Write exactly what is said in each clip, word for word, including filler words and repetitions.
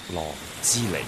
羅之尼。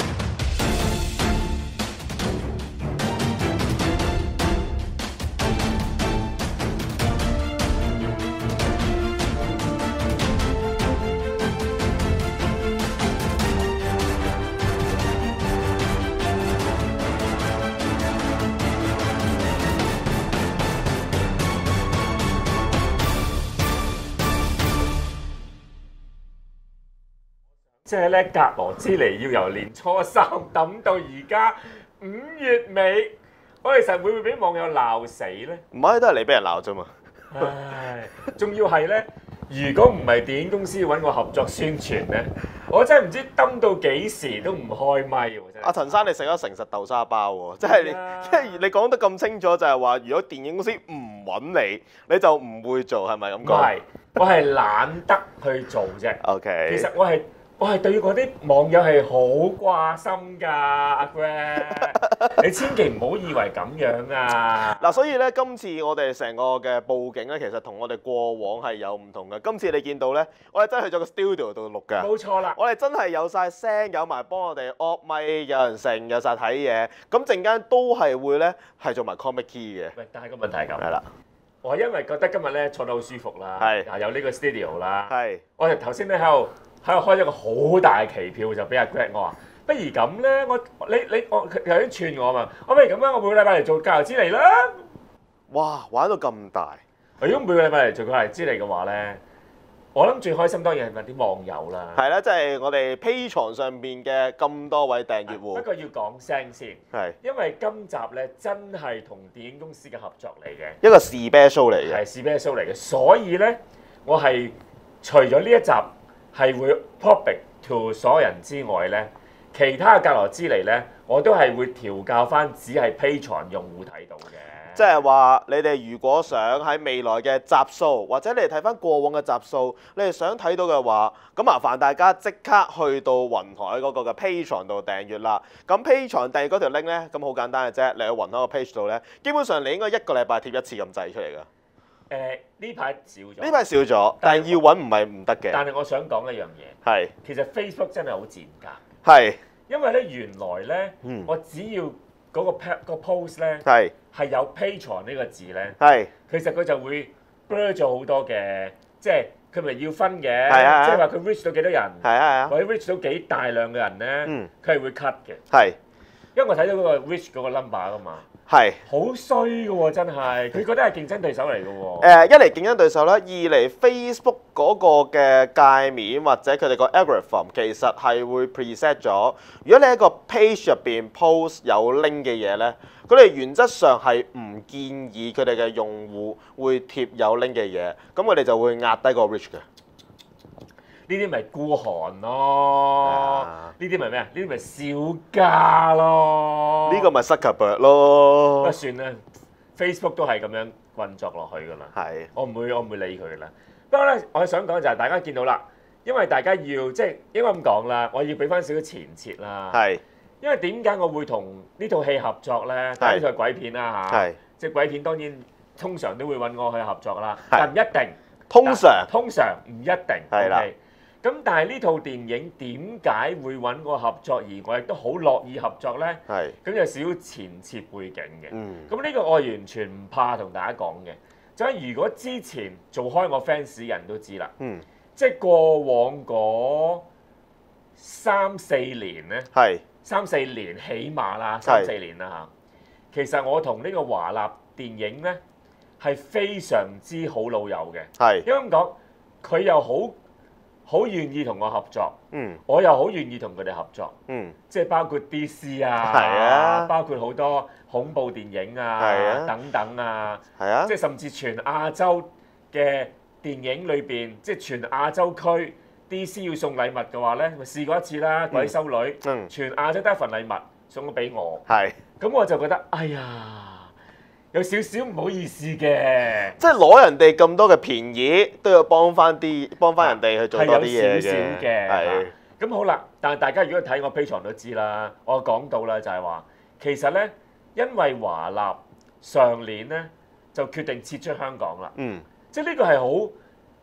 即係咧，格羅茲尼要由年初三抌到而家五月尾，我其實會唔會俾網友鬧死咧？ 唔係，都係你俾人鬧啫嘛。 唉，仲要係咧，如果唔係電影公司揾我合作宣傳咧，我真係唔知抌到幾時都唔開咪喎！真係。 阿陳生，你食咗誠實豆沙包喎，即係你，即係你講得咁清楚，就係話，如果電影公司唔揾你，你就唔會做，係咪咁講？ 唔係，我係懶得去做啫。 OK。 其實我係。我係對嗰啲網友係好掛心㗎，阿 Greg，你千祈唔好以為咁樣啊！ 嗱，所以咧，今次我哋成個嘅佈景咧，其實同我哋過往係有唔同嘅。今次你見到咧，我哋真係去咗個 studio 度錄㗎。 冇錯啦， 我哋真係有晒聲，有埋幫我哋 off 咪，有人成，有晒睇嘢。咁陣間都係會咧係做埋 comic key 嘅。 喂，但係個問題係咁。 係啦。 我因為覺得今日咧坐得好舒服啦， 係嗱有呢個 studio 啦， 係。 我哋頭先咧喺度。喺度開咗個好大期票就俾阿 Greg 我話，不如咁咧，我你你我佢有啲串我嘛，我不如咁啦，我每個禮拜嚟做教游之嚟啦。 哇！玩到咁大， 如果每個禮拜嚟做教游之嚟嘅話咧，我諗最開心當然係問啲網友啦。 係啦，即係我哋 Patreon上邊嘅咁多位訂閱戶。 不過要講聲先， 係因為今集咧真係同電影公司嘅合作嚟嘅， 一個試啤 show 嚟嘅， 係試啤 show 嚟嘅，所以咧我係除咗呢一集。係會 public to 所有人之外咧，其他嘅格羅茲尼咧，我都係會調教翻，只係 Patreon 用戶睇到嘅。 即係話你哋如果想喺未來嘅集數，或者你哋睇翻過往嘅集數，你哋想睇到嘅話，咁麻煩大家即刻去到雲海嗰個嘅 Patreon 度訂閱啦。咁 Patreon 訂閱嗰條 link 咧，咁好簡單嘅啫，你去雲海個 page 度咧，基本上你應該一個禮拜貼一次咁滯出嚟㗎。 誒呢排少咗， 呢排少咗，但係要揾唔係唔得嘅。 但係我想講一樣嘢， 係其實 Facebook 真係好賤格。 係， 因為咧原來咧， 嗯、 我只要嗰個 p 個 post 咧係係有 Patreon 呢個字咧， 係其實佢就會 blur 咗好多嘅，即係佢咪要分嘅， 係啊、 即係話佢 reach 到幾多人， 係啊係啊， 或者 reach 到幾大量嘅人咧，佢係、嗯、會 cut 嘅。 係， 因為我睇到嗰個 reach 嗰個 number 噶嘛。 係好衰嘅喎，真係佢覺得係競爭對手嚟嘅喎。 誒，一嚟競爭對手啦，二嚟 Facebook 嗰個嘅界面或者佢哋個 algorithm 其實係會 preset 咗。如果你喺個 page 入邊 post 有 link 嘅嘢咧，佢哋原則上係唔建議佢哋嘅用戶會貼有 link 嘅嘢，咁佢哋就會壓低個 reach 嘅。 呢啲咪孤寒咯，呢啲咪咩啊？呢啲咪小家咯， 呢個咪 Zuckerberg 咯。 不過算啦 ，Facebook 都係咁樣運作落去㗎啦。 係， 我唔會，我唔會理佢㗎啦。不過咧，我想講就係大家見到啦，因為大家要即係應該咁講啦，我要俾翻少少前設啦。 係。 因為點解我會同呢套戲合作咧？呢套係鬼片啦嚇，即係鬼片當然通常都會揾我去合作啦，但唔一定。 通常。 通常唔一定。 係啦。 咁但係呢套電影點解會揾我合作，而我亦都好樂意合作咧？ 係。咁有少少前設背景嘅。 嗯。 咁呢個我完全唔怕同大家講嘅。就係如果之前做開我 fans 人都知啦。 嗯。即係過往嗰三四年咧。 係。三四年起碼啦，三四年啦嚇。其實我同呢個華納電影咧係非常之好老友嘅。係。因為咁講，佢又好。好願意同我合作，嗯，我又好願意同佢哋合作，嗯，即係包括 D C 啊，係啊，包括好多恐怖電影啊，係啊，等等啊，係啊，即係甚至全亞洲嘅電影裏邊，即係全亞洲區 D C 要送禮物嘅話咧，咪試過一次啦，鬼修女，嗯，全亞洲得一份禮物送咗俾我，係，咁我就覺得，哎呀〜有少少唔好意思嘅， 即係攞人哋咁多嘅便宜，都要幫翻啲幫翻人哋去做多啲嘢嘅。係有少少嘅。係。咁好啦，但係大家如果睇我 Patreon 都知啦，我講到啦就係話，其實咧，因為華納上年咧就決定撤出香港啦。嗯。即係呢個係好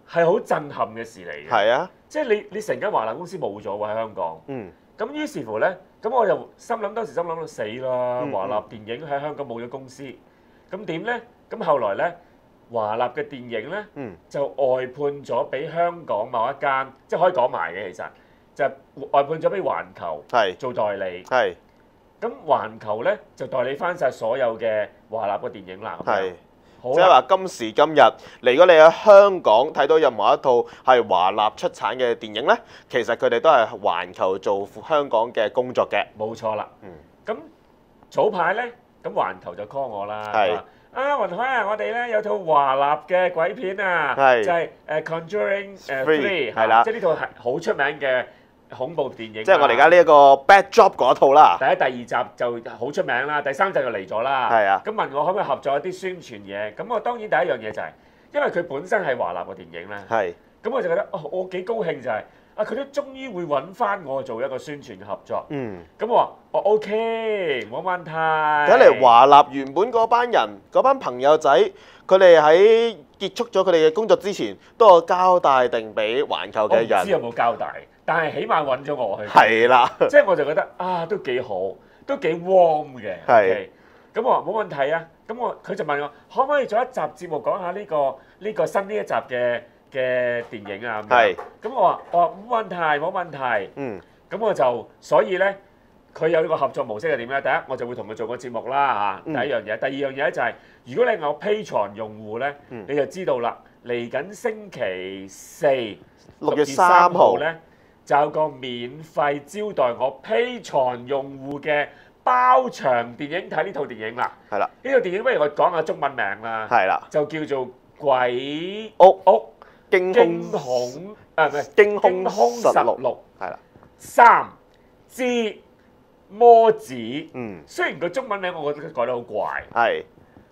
係好震撼嘅事嚟嘅。 係啊， 即係你你成間華納公司冇咗喎喺香港。 嗯。 咁於是乎咧，咁我就心諗當時心諗到死啦！ 嗯華納電影喺香港冇咗公司，咁點咧？咁後來咧，華納嘅電影咧、嗯、就外判咗俾香港某一間，即係可以講埋嘅其實，就外判咗俾環球做代理。係。咁環球咧就代理翻晒所有嘅華納嘅電影啦。係。即係話今時今日，如果你喺香港睇到任何一套係華納出產嘅電影咧，其實佢哋都係環球做香港嘅工作嘅。冇錯啦。嗯。咁早排咧，咁環球就 call 我啦。係。啊，雲海啊，我哋咧有套華納嘅鬼片啊，就係誒 Conjuring 誒 Three 係啦，即係呢套係好出名嘅恐怖電影。即係我哋而家呢一個 Backdrop 嗰套啦。第一、第二集就好出名啦，第三集就嚟咗啦。係啊。咁問我可唔可以合作一啲宣傳嘢？咁我當然第一樣嘢就係，因為佢本身係華納嘅電影咧。係。咁我就覺得，哦，我幾高興就係，啊，佢都終於會揾翻我做一個宣傳嘅合作。嗯。咁我話，我 OK，冇問題。睇嚟華納原本嗰班人、嗰班朋友仔，佢哋喺結束咗佢哋嘅工作之前，都有交代定俾環球嘅人。我唔知有冇交代。但係起碼揾咗我去，係啦，即係我就覺得啊，都幾好，都幾 warm 嘅。係，咁我話冇問題啊。咁我佢就問我可唔可以做一集節目講下呢個呢個新呢一集嘅嘅電影啊？係。咁我話我話冇問題，冇問題。嗯。咁我就所以咧，佢有呢個合作模式係點咧？第一，我就會同佢做個節目啦嚇。第一樣嘢，第二樣嘢咧就係，如果你係我 Patreon 用戶咧，你就知道啦。嚟緊星期四六月三號咧，就有個免費招待我 Patreon 用戶嘅包場電影睇呢套電影啦。係啦，呢套電影不如我講下中文名啦。係啦，就叫做《鬼屋屋驚恐》啊，唔係驚恐實錄。係啦，三之魔子。嗯，雖然個中文名我覺得改得好怪。係，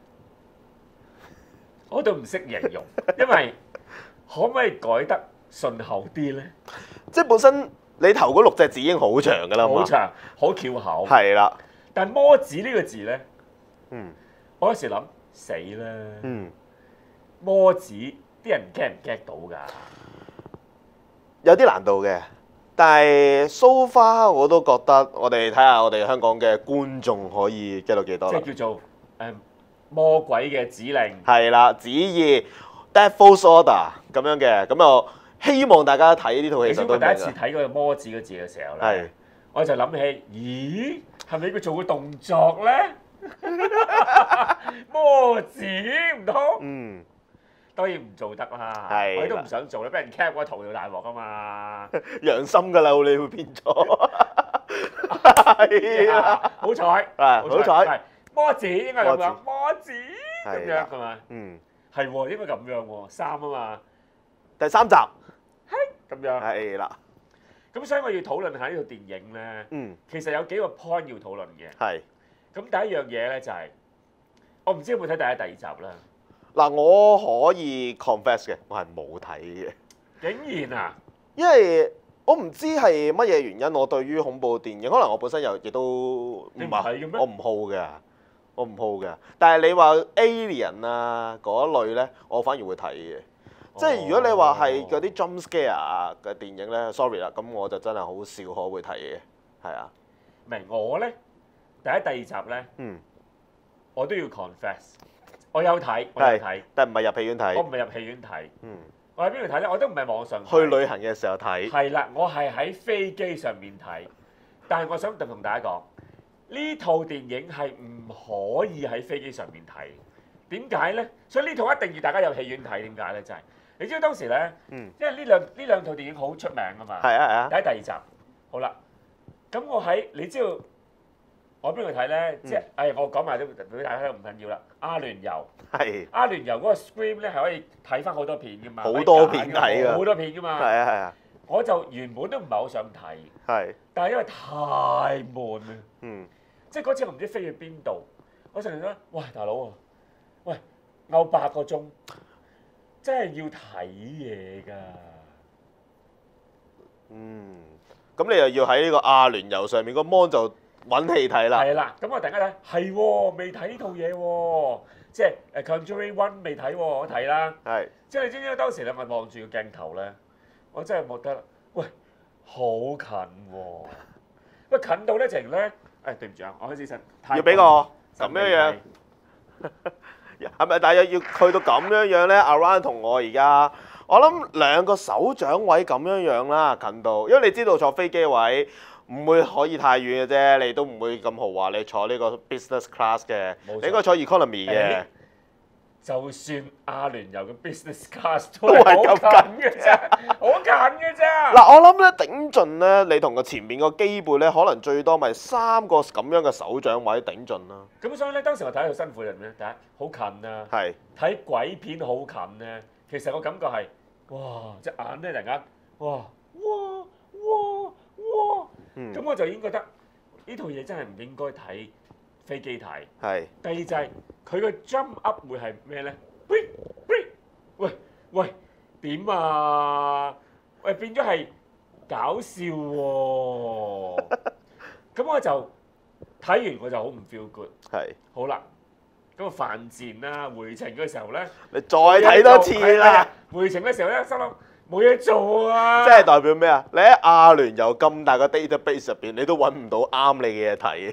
我都唔識形容，因為可唔可以改得順口啲咧？即係本身你頭嗰六隻字已經好長㗎啦嘛，好長，好翹口。係啦，但係魔子呢個字咧，嗯，我有時諗死啦，嗯，魔子啲人 get 唔 get 到㗎？有啲難度嘅，但係 so far 我都覺得我哋睇下我哋香港嘅觀眾可以 get 到幾多啦。即係叫做誒魔鬼嘅指令。係啦，旨意 Devil's Order 咁樣嘅，咁又。希望大家睇呢套戲。我第一次睇嗰個魔子嗰字嘅時候咧，我就諗起，咦，係咪佢做個動作咧？魔子唔通？嗯，當然唔做得啦。係，我都唔想做咧，俾人 cap 嗰圖就大鑊啊嘛。良心㗎啦，你會變咗。係啊，好彩，好彩。魔子應該咁樣，魔子咁樣係嘛？嗯，係喎，應該咁樣喎，三啊嘛。第三集。咁樣係啦，咁所以我要討論下呢套電影咧。嗯，其實有幾個 point 要討論嘅。係，咁第一樣嘢咧就係，我唔知有冇睇第一、第二集啦。嗱，我可以 confess 嘅，我係冇睇嘅。竟然啊！因為我唔知係乜嘢原因，我對於恐怖電影，可能我本身又亦都唔係，我唔好嘅，我唔好嘅。但係你話 Alien 啊嗰類咧，我反而會睇嘅。即係如果你話係嗰啲 jump scare 啊嘅電影咧 ，sorry 啦，咁我就真係好少可會睇嘅，係啊。明我咧第一、第二集咧，嗯，我都要 confess，我有睇，我有睇，但係唔係入戲院睇，我唔係入戲院睇，嗯，我喺邊度睇咧？我都唔係網上睇，去旅行嘅時候睇，係啦，我係喺飛機上面睇，但係我想同大家講，呢套電影係唔可以喺飛機上面睇，點解咧？所以呢套一定要大家有戲院睇，點解咧？就係。你知道當時咧，嗯、因為呢兩呢兩套電影好出名㗎嘛，係啊係啊，第一第二集，好啦，咁我喺你知道我邊度睇咧？嗯、即係，誒我講埋都俾大家聽唔緊要啦。阿聯酋係阿聯酋嗰個 Scream 咧係可以睇翻好多片㗎嘛，好多片睇㗎，好多片㗎嘛，係啊係啊。我就原本都唔係好想睇，係，但係因為太悶啦，嗯，即係嗰次我唔知飛去邊度，我成日覺得，喂大佬啊，喂拗八個鐘。真係要睇嘢㗎，嗯，咁你又要喺呢個阿聯酋上面個 mon 就揾戲睇啦。係啦，咁我突然間睇，係喎，未睇呢套嘢喎， 即係誒 Conjuring One 未睇喎，我睇啦。 係。 即係你知唔知當時兩個望住個鏡頭咧，我真係覺得喂好近喎、啊，喂近到咧直咧誒對唔住啊，我開始神要俾個咁樣樣，係咪？但係要去到咁樣樣咧 ，Around 同我而家，我諗兩個手掌位咁樣樣啦，近到，因為你知道坐飛機位唔會可以太遠嘅啫，你都唔會咁豪華，你坐呢個 business class 嘅，你應該坐 economy 嘅。 就算阿聯酋嘅 business class 都係好近嘅啫，好近嘅啫。 嗱，我諗咧頂盡咧，你同個前面個機背咧，可能最多咪三個咁樣嘅手掌位頂盡啦。 咁所以咧，當時我睇到辛苦人咧，第一好近啊， 係睇鬼片好近咧。其實我感覺係哇，隻眼咧突然間哇哇哇哇，咁、嗯、我就已經覺得呢套嘢真係唔應該睇飛機睇。係。第二就係佢個 jump up 會係咩咧？喂喂喂點啊？喂變咗係搞笑喎、啊！咁我就睇完我就好唔 feel good。係。好啦，咁個犯賤啦，回程嘅時候咧，你再睇多次啦。回程嘅時候咧，心諗冇嘢做啊！即係代表咩啊？你喺阿聯酋咁大個 database 入邊，你都揾唔到啱你嘅嘢睇。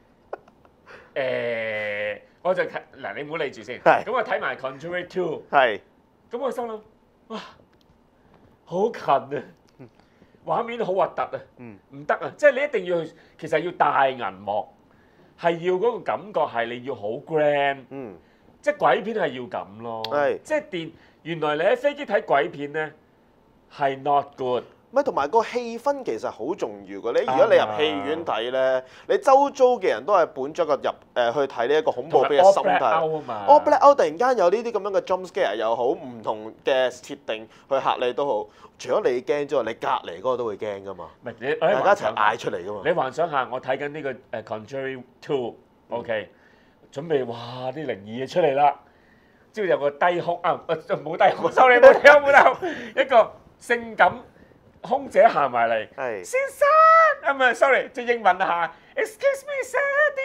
誒，我就睇嗱，你唔好理住先。係。咁我睇埋 Conjuring Two。係。咁我心諗，哇，好近啊！畫面好核突啊！嗯。唔得啊！即係你一定要，其實要大銀幕，係要嗰個感覺係你要好 grand。嗯。即係鬼片係要咁咯。係。即係電，原來你喺飛機睇鬼片咧係 not good。咪同埋個氣氛其實好重要嘅。你如果你入戲院睇咧，你周遭嘅人都係本咗個入誒去睇呢一個恐怖片嘅心態。All Black Out 突然間有呢啲咁樣嘅 jump scare 又好，唔同嘅設定去嚇你都好。除咗你驚之外，你隔離嗰個都會驚噶嘛。唔係你大家一齊嗌出嚟噶嘛。你幻想下，我睇緊呢個誒 Conjuring Two，OK，準備哇啲靈異嘢出嚟啦，之後有個低胸啊，冇低胸，sorry冇低胸冇低胸，一個性感空姐行埋嚟，先生啊唔係 sorry，即係英文啊嚇 ，excuse me sir，do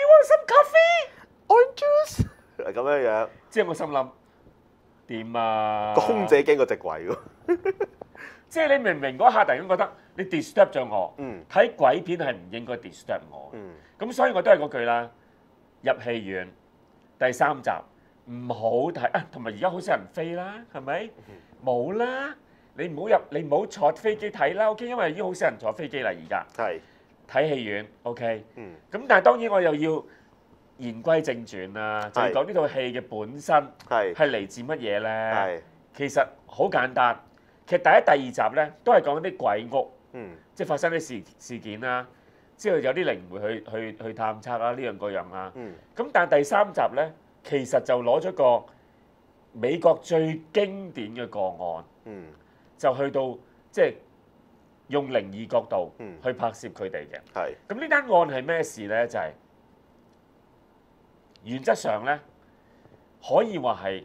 you want some coffee？Orange juice 係咁樣樣。之後我心諗點啊？個空姐經過直櫃喎。即係你明明嗰下突然間覺得你 disturb 咗我，睇、嗯、鬼片係唔應該 disturb 我。咁、嗯、所以我都係嗰句啦，入戲院第三集唔好睇啊，同埋而家好少人飛啦，係咪？冇、嗯、啦。你唔好入，你唔好坐飛機睇啦 ，OK？ 因為已經好少人坐飛機啦，而家。係。睇戲院 ，OK？ 嗯。咁但係當然我又要言歸正傳啦，就係講呢套戲嘅本身係係嚟自乜嘢咧？係。其實好簡單，其實第一、第二集咧都係講啲鬼屋，嗯，即係發生啲事事件啦，之後有啲靈媒去去去探測啦，呢樣嗰樣啦。嗯。咁但係第三集咧，其實就攞咗個美國最經典嘅個案。嗯。就去到即係用靈異角度去拍攝佢哋嘅。係。咁呢單案係咩事咧？就係、是、原則上咧，可以話係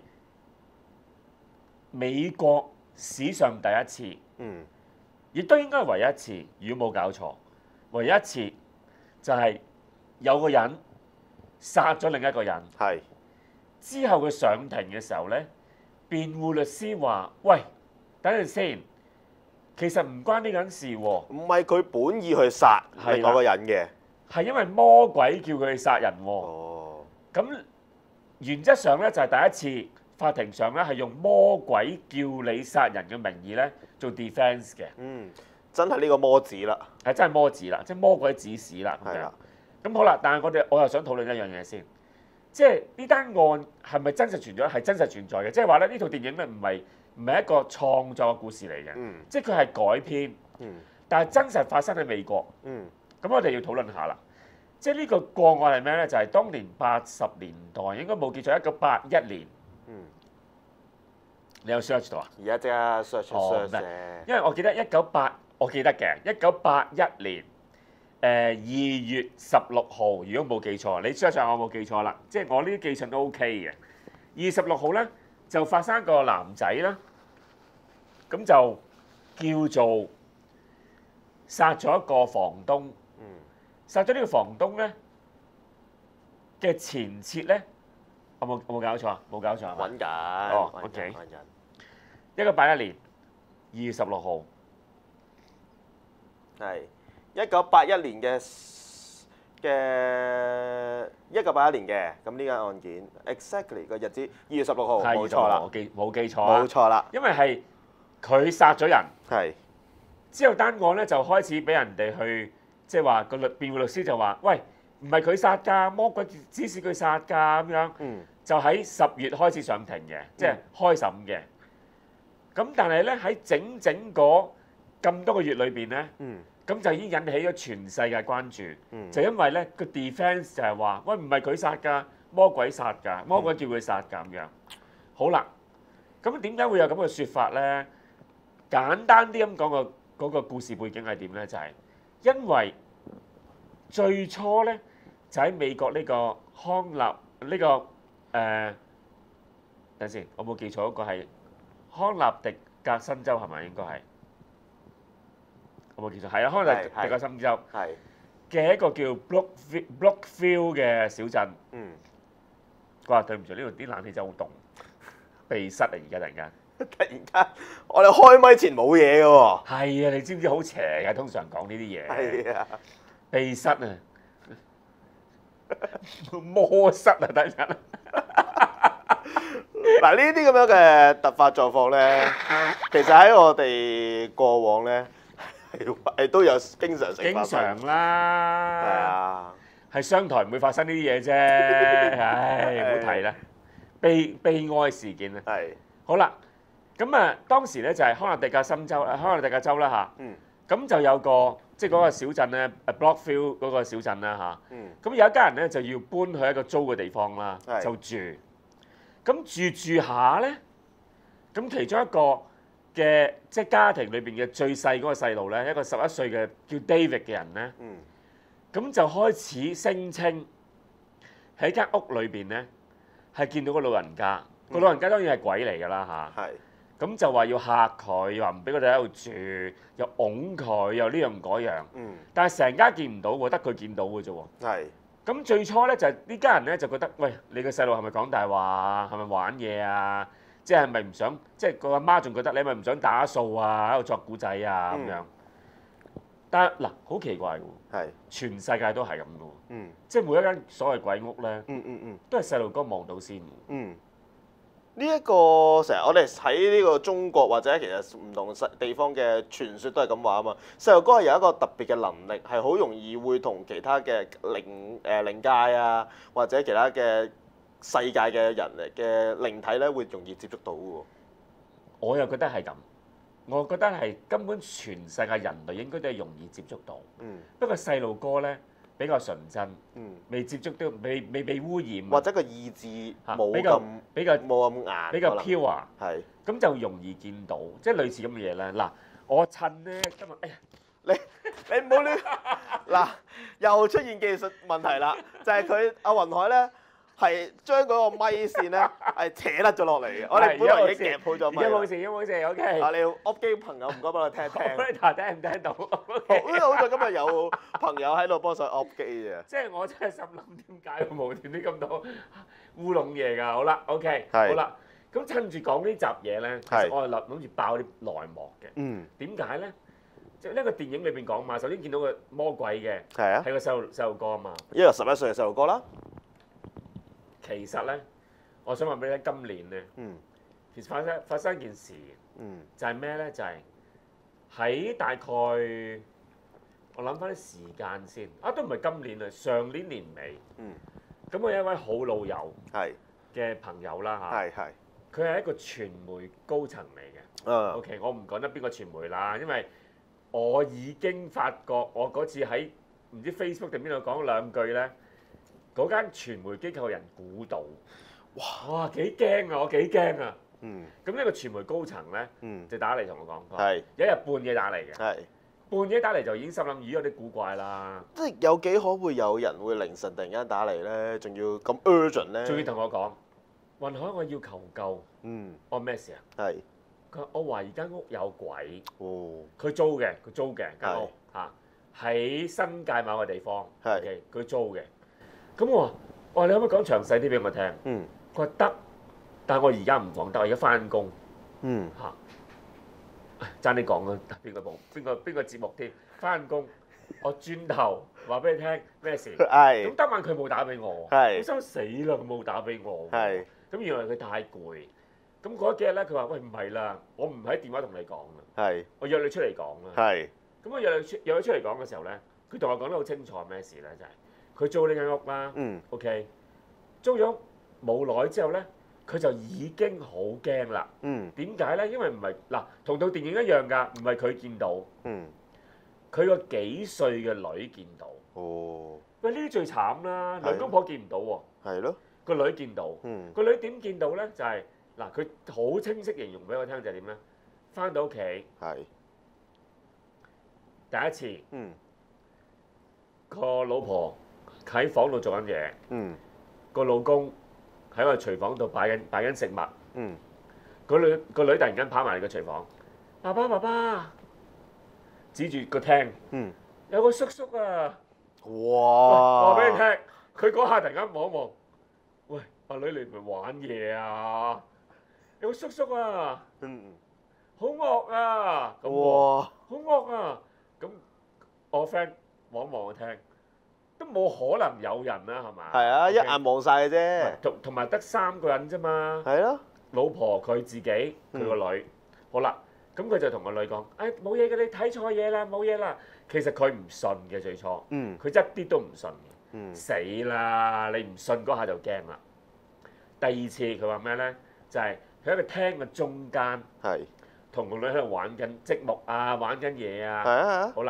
美國史上第一次，嗯，亦都應該係唯一一次，如果冇搞錯，唯一一次就係有個人殺咗另一個人。係。之後佢上庭嘅時候咧，辯護律師話：喂！等陣先，其實唔關呢個人事喎。唔係佢本意去殺另外個人嘅，係因為魔鬼叫佢去殺人喎。哦。咁原則上咧就係第一次法庭上咧係用魔鬼叫你殺人嘅名義咧做 defence 嘅。嗯，真係呢個魔子啦。係真係魔子啦，即係魔鬼指使啦。係啦。咁好啦，但係我哋我又想討論一樣嘢先，即係呢單案係咪真實存在？係真實存在嘅，即係話咧呢套電影咧唔係。唔係一個創作嘅故事嚟嘅，嗯、即係佢係改編，嗯、但係真實發生喺美國。咁、嗯、我哋要討論下啦。即係呢個個案係咩咧？就係、是、當年八十年代，應該冇記錯，一九八一年。嗯、你有 search 到啊？而家即刻 search search 因為我記得一九八，我記得嘅一九八一年，誒、呃、二月十六號，如果冇記錯，你 search 下我冇記錯啦。即係我呢啲記性都 OK 嘅。二月十六號咧就發生一個男仔啦。咁就叫做殺咗一個房東，殺咗呢個房東咧嘅前設咧我冇我冇搞錯啊？冇搞錯係嘛？ 揾緊。 哦揾緊 OK 揾緊。 一九八一年二月十六號， 係一九八一年嘅嘅一九八一年嘅，咁呢間案件 exactly 個日子二月十六號，冇錯啦， 我記冇記錯啊冇錯啦， 因為係佢殺咗人， 係之後單案咧就開始俾人哋去即係話個律辯護律師就話：喂，唔係佢殺㗎，魔鬼指使佢殺㗎咁樣。 嗯， 就喺十月開始上庭嘅，即係開審嘅。咁但係咧喺整整嗰咁多個月裏邊咧， 嗯， 咁就已經引起咗全世界關注。 嗯就因為咧個 defense 就係話：喂，唔係佢殺㗎，魔鬼殺㗎，魔鬼叫佢殺㗎咁樣。好啦，咁點解會有咁嘅説法咧？簡單啲咁講個嗰個故事背景係點咧？就係因為最初咧就喺美國呢個康納呢個誒，等陣先，我冇記錯嗰個係康納迪格森州係咪應該係？我冇記錯，係啊，康納迪格森州係嘅一個叫 Brookfield Brookfield 嘅小鎮。 嗯， 哇！對唔住，呢度啲冷氣真係好凍，鼻塞啊！而家突然間。 突然間，我哋開咪前冇嘢嘅喎。 係啊，你知唔知好邪嘅？通常講呢啲嘢。 係啊， 鼻塞啊，魔塞啊！等陣。 嗱呢啲咁樣嘅突發狀況咧，其實喺我哋過往咧係係都有經常性發生。 經常啦。 係啊。 係商台唔會發生呢啲嘢啫。唉，唔好提啦。悲悲哀事件啊。 係。 好啦。咁啊，當時咧就係康納迪格森州，康納迪格州啦嚇。 嗯。咁就有個即係嗰個小鎮咧 ，Brookfield 嗰個小鎮啦嚇。 嗯。咁有一家人咧就要搬去一個租嘅地方啦，就住。咁住住下咧，咁其中一個嘅即係家庭裏邊嘅最細嗰個細路咧，一個十一歲嘅叫 David 嘅人咧。嗯。咁就開始聲稱喺間屋裏邊咧係見到個老人家，個老人家當然係鬼嚟㗎啦嚇。係。咁就話要嚇佢，又話唔俾佢哋喺度住，又擁佢，又呢樣嗰樣。嗯。但係成家見唔到喎，得佢見到嘅啫喎。係。咁最初咧就呢家人咧就覺得，喂，你個細路係咪講大話啊？係咪玩嘢啊？即係咪唔想？即係個阿媽仲覺得你係咪唔想打掃啊？喺度作古仔啊咁樣。但係嗱，好奇怪喎。係。全世界都係咁嘅喎。嗯。即係每一間所謂鬼屋咧。嗯嗯嗯。都係細路哥望到先。嗯。呢一個成日我哋喺呢個中國或者其實唔同地方嘅傳說都係咁話啊嘛，細路哥係有一個特別嘅能力，係好容易會同其他嘅靈誒靈界啊，或者其他嘅世界嘅人嘅靈體咧，會容易接觸到嘅喎。我又覺得係咁，我覺得係根本全世界人類應該都係容易接觸到。嗯。不過細路哥咧，比較純真，未接觸到，未未被污染，或者個意志冇咁比較冇咁硬，比較 pure，係咁就容易見到，即係類似咁嘅嘢咧。嗱，我趁咧今日，哎呀，你你唔好亂，嗱又出現技術問題啦，就係佢阿雲海咧係將嗰個咪線咧係扯甩咗落嚟嘅，我哋本來已經夾好咗咪。有冇事？有冇事？O K。啊，你 up 機朋友唔該幫我聽聽。睇聽唔聽到？好在今日有朋友喺度幫手 up 機嘅。即係我真係心諗點解無端端咁多烏龍嘢㗎？好啦 ，OK，好啦，咁趁住講呢集嘢咧，其實我係諗諗住爆啲內幕嘅。嗯。點解咧？即係呢個電影裏邊講嘛，首先見到個魔鬼嘅，係啊，係個細路細路哥啊嘛。一個十一歲嘅細路哥啦。其實咧，我想話俾你聽，今年咧，嗯、其實發生發生一件事，嗯、就係咩咧？就係、是、喺大概我諗翻啲時間先，啊都唔係今年啊，上年年尾，咁、嗯、我有一位好老友嘅朋友啦嚇，佢係一個傳媒高層嚟嘅。嗯、OK，我唔講得邊個傳媒啦，因為我已經發覺我嗰次喺唔知 Facebook 定邊度講兩句咧。嗰間傳媒機構嘅人估到，哇哇幾驚啊！我幾驚啊！嗯，咁呢個傳媒高層咧，嗯，就打嚟同我講，係有一日半夜打嚟嘅，係半夜打嚟就已經心諗，咦有啲古怪啦！即係有幾可會有人會凌晨突然間打嚟咧，仲要咁 urgent 咧？仲要同我講，雲海我要求救，嗯，我咩事啊？係佢話我懷疑間屋有鬼，哦，佢租嘅，佢租嘅間屋嚇，喺新界某個地方，係佢租嘅。咁我話：我話你可唔可以講詳細啲俾我聽？嗯， 佢話得，但係我而家唔講得，我而家翻工。 嗯。 嚇，爭啲講啊！邊個部邊個邊個節目添？翻工，我轉頭話俾你聽咩事？ 係。 咁當晚佢冇打俾我， 係。 我心死啦！佢冇打俾我。 係。 咁原來佢太攰。咁嗰幾日咧，佢話：喂，唔係啦，我唔喺電話同你講啦。 係。 我約你出嚟講啦。 係。 咁我約你出約佢出嚟講嘅時候咧，佢同我講得好清楚咩事咧，就係佢租呢間屋啦。 嗯。 OK，租咗冇耐之後咧，佢就已經好驚啦。 嗯。 點解咧？因為唔係嗱，同套電影一樣㗎，唔係佢見到。 嗯。 佢個幾歲嘅女見到。 哦。 喂，呢啲最慘啦，兩公婆見唔到喎。 係咯。 個女見到。 嗯。 個女點見到咧？就係嗱，佢好清晰形容俾我聽就係點咧？翻到屋企。 係。 第一次。 嗯。 個老婆喺房度做緊嘢。 嗯。 個老公喺個廚房度擺緊擺緊食物。 嗯。 個女個女突然間跑埋嚟個廚房，爸爸爸爸，指住個廳。 嗯。 有個叔叔啊！ 哇！ 話俾你聽，佢嗰下突然間望一望，喂，阿女你唔係玩嘢啊？有個叔叔啊！ 嗯。 好惡啊！ 哇！ 好惡啊！咁我 friend 望一望我聽，都冇可能有人啦，係嘛？ 係啊， Okay? 一眼望晒嘅啫。 同同埋得三個人啫嘛。 係咯。 老婆佢自己，佢個女。嗯、好啦，咁佢就同個女講：誒冇嘢嘅，你睇錯嘢啦，冇嘢啦。其實佢唔信嘅最初。 嗯。 佢一啲都唔信嘅。 嗯。死啦！你唔信嗰下就驚啦。第二次佢話咩咧？就係佢喺個廳嘅中間。係。同個女喺度玩緊積木啊，玩緊嘢啊。係啊。好啦。